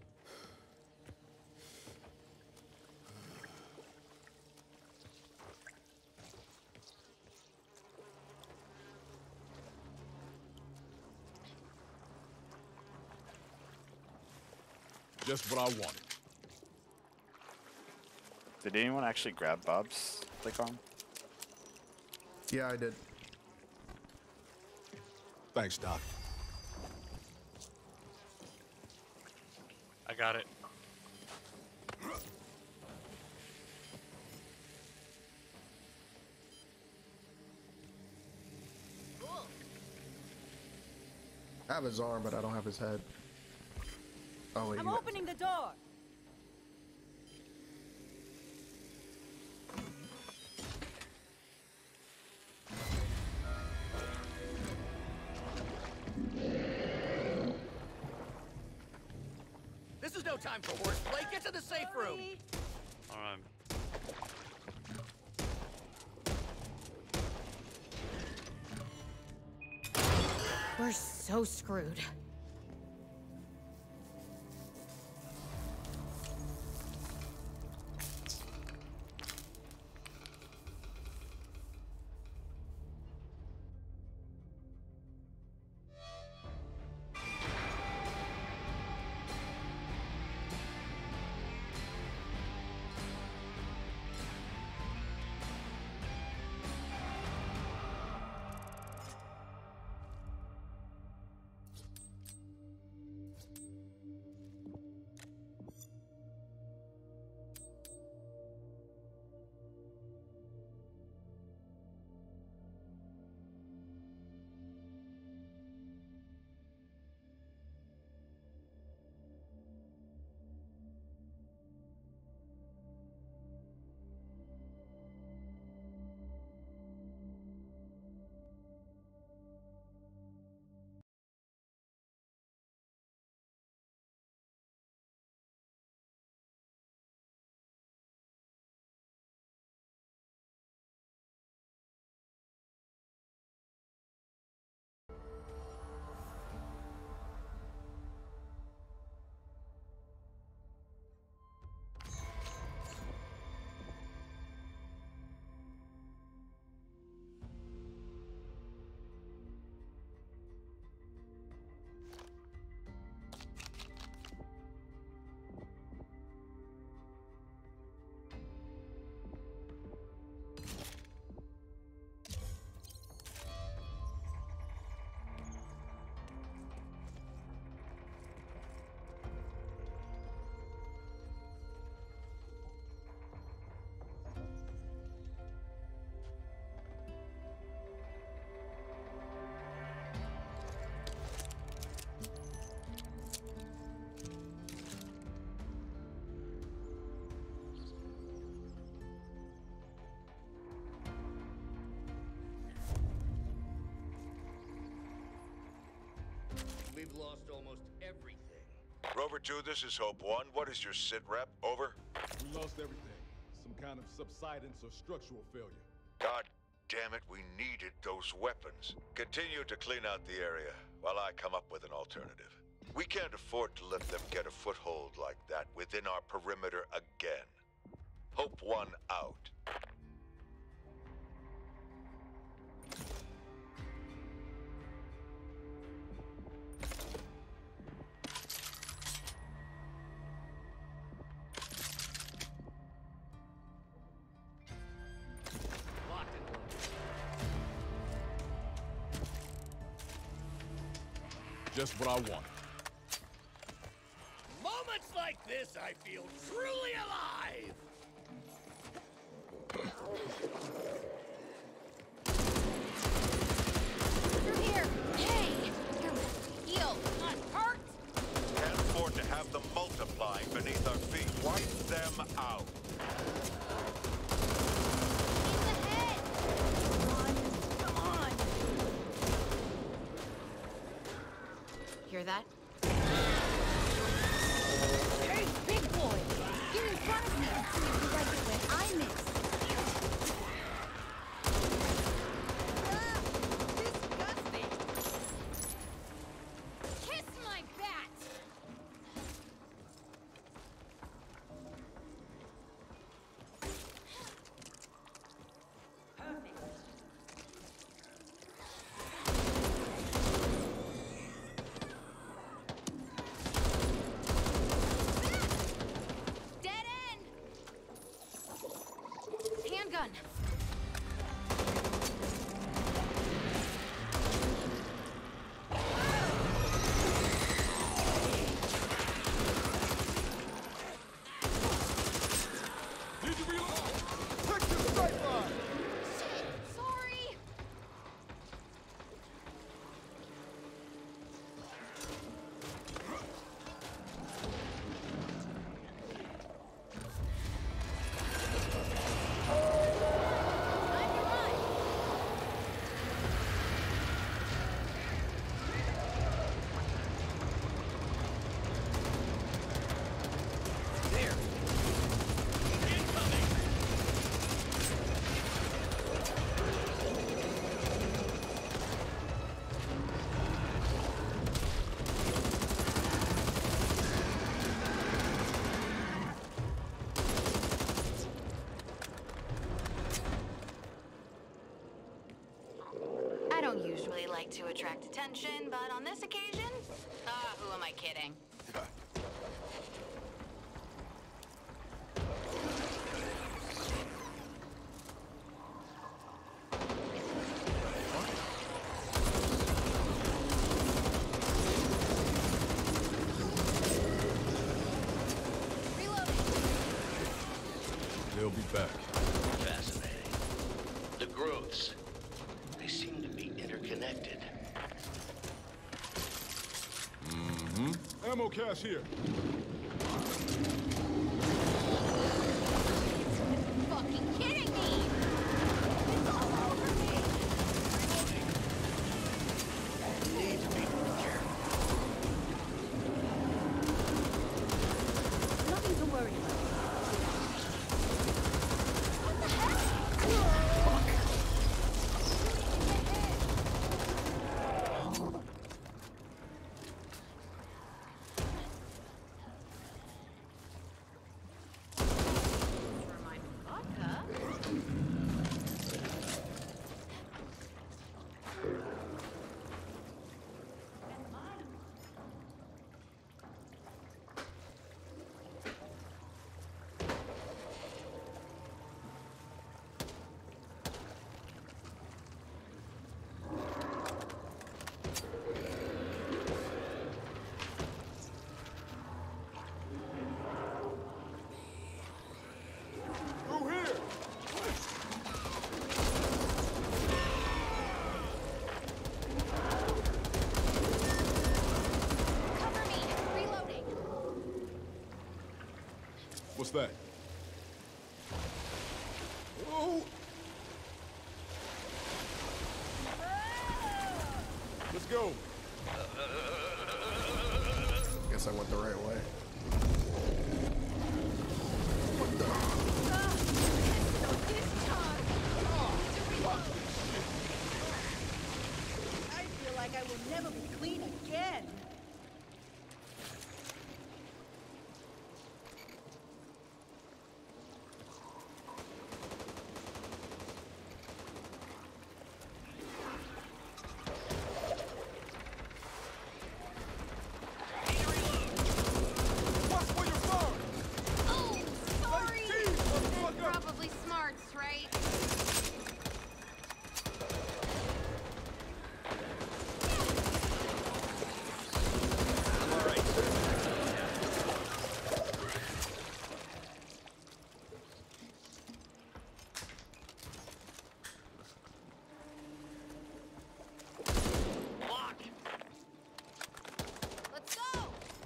Speaker 1: Just what I wanted.
Speaker 9: Did anyone actually grab Bob's arm?
Speaker 5: Yeah, I did.
Speaker 1: Thanks, Doc.
Speaker 10: I got it.
Speaker 5: I have his arm, but I don't have his head. Oh wait.
Speaker 2: I'm opening the door.
Speaker 3: This is no time for horseplay. Get to the safe room.
Speaker 10: Alright.
Speaker 4: We're so screwed.
Speaker 3: We've lost almost everything.
Speaker 6: Rover 2, this is Hope 1. What is your sit rep? Over.
Speaker 1: We lost everything. Some kind of subsidence or structural failure.
Speaker 6: God damn it, we needed those weapons. Continue to clean out the area while I come up with an alternative. We can't afford to let them get a foothold like that within our perimeter again. Hope 1 out.
Speaker 3: Locked and loaded.
Speaker 1: Just what I wanted.
Speaker 3: Moments like this, I feel truly alive!
Speaker 4: Through here! Hey! Heal! Not hurt!
Speaker 6: Can't afford to have them multiplying beneath our feet. Wipe them out.
Speaker 4: In the head!
Speaker 2: Come on.
Speaker 4: Hear that?
Speaker 2: Hey, big boy. Get in front of me. You like it when I miss. Disgusting.
Speaker 4: Kiss my bat! like to attract attention, but on this occasion, who am I kidding?
Speaker 1: They'll be back.
Speaker 3: Fascinating. The growths, they seem to be interconnected.
Speaker 1: Mm-hmm. Ammo cache here.
Speaker 4: Fucking kidding me! It's all over me!
Speaker 3: Need to be careful.
Speaker 2: Nothing to worry about.
Speaker 1: What's that? Oh! Let's go.
Speaker 5: Guess I went the right way. What the?
Speaker 2: I feel like I will never be clean again.
Speaker 4: Probably smarts, right? Let's go!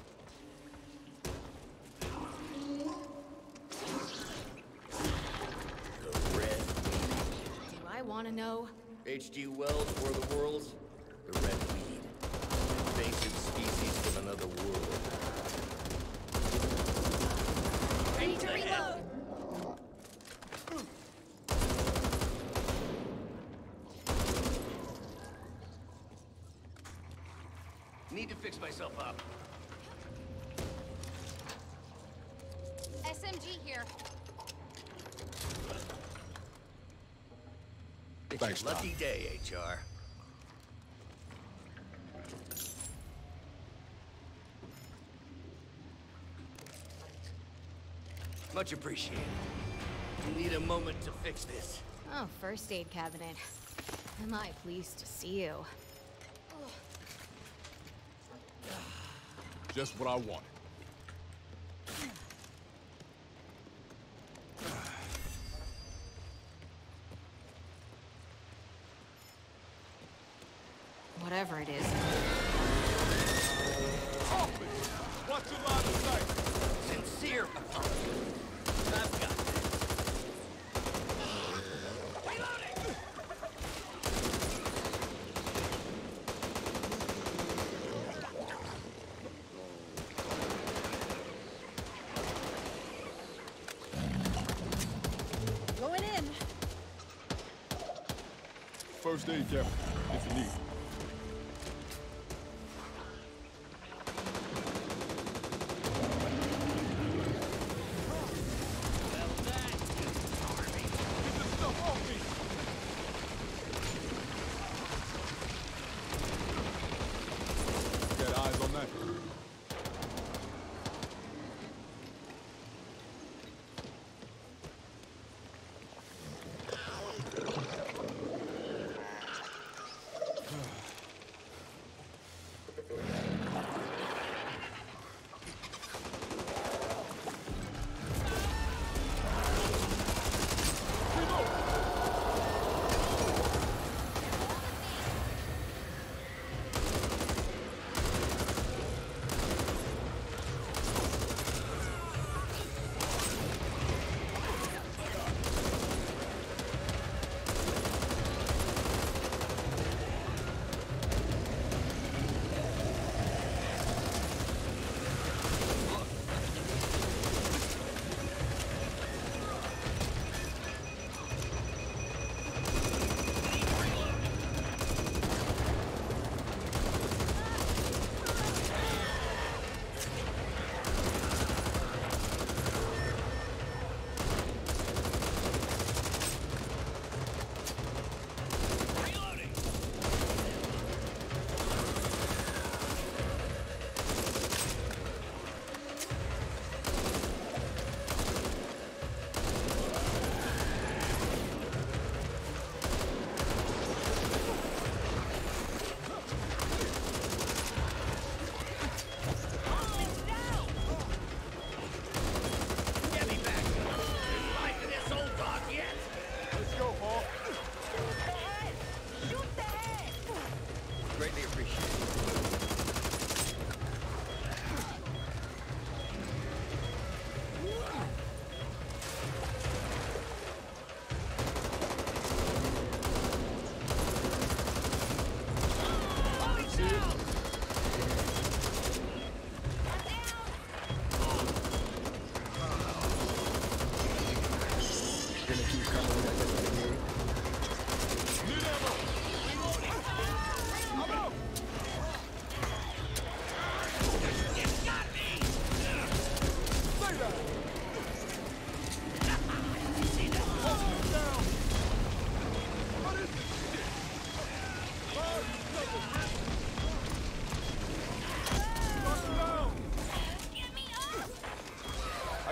Speaker 4: I want to know.
Speaker 3: H.G. Wells, War of the Worlds, the red weed. Invasive species from another world.
Speaker 4: Ready to reload.
Speaker 3: Need to fix myself up.
Speaker 4: SMG here.
Speaker 3: It's
Speaker 1: Thanks,
Speaker 3: your lucky day, HR. Much appreciated. We need a moment to fix this.
Speaker 4: Oh, first aid cabinet. Am I pleased to see you.
Speaker 1: Just what I wanted.
Speaker 4: Whatever it is.
Speaker 1: What's your line of sight?
Speaker 3: Sincere apology. I've got this. Reloading!
Speaker 2: Going in.
Speaker 1: First aid cabinet, if you need.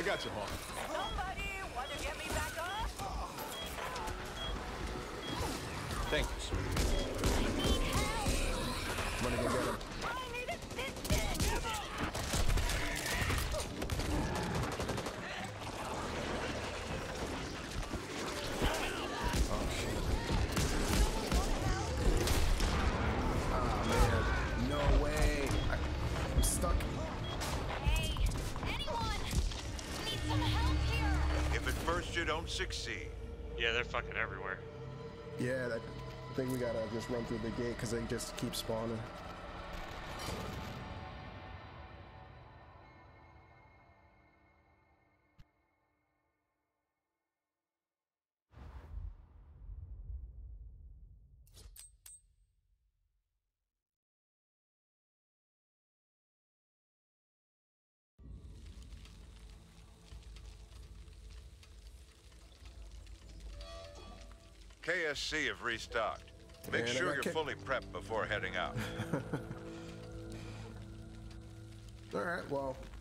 Speaker 1: got you, Hawk.
Speaker 2: Somebody want to get me back up?
Speaker 1: Thank you, sir.
Speaker 5: I'm gonna go get him.
Speaker 2: I need assistance!
Speaker 5: Oh shit. Oh man. No way. I'm stuck.
Speaker 4: Hey, anyone? Need some help here.
Speaker 6: If at first you don't succeed,
Speaker 10: Yeah, they're fucking everywhere.
Speaker 5: Yeah, I think we gotta just run through the gate because they just keep spawning.
Speaker 6: KSC have restocked. Make
Speaker 5: Man, I
Speaker 6: sure
Speaker 5: got
Speaker 6: you're
Speaker 5: kicked.
Speaker 6: fully prepped before heading out.
Speaker 5: All right, well,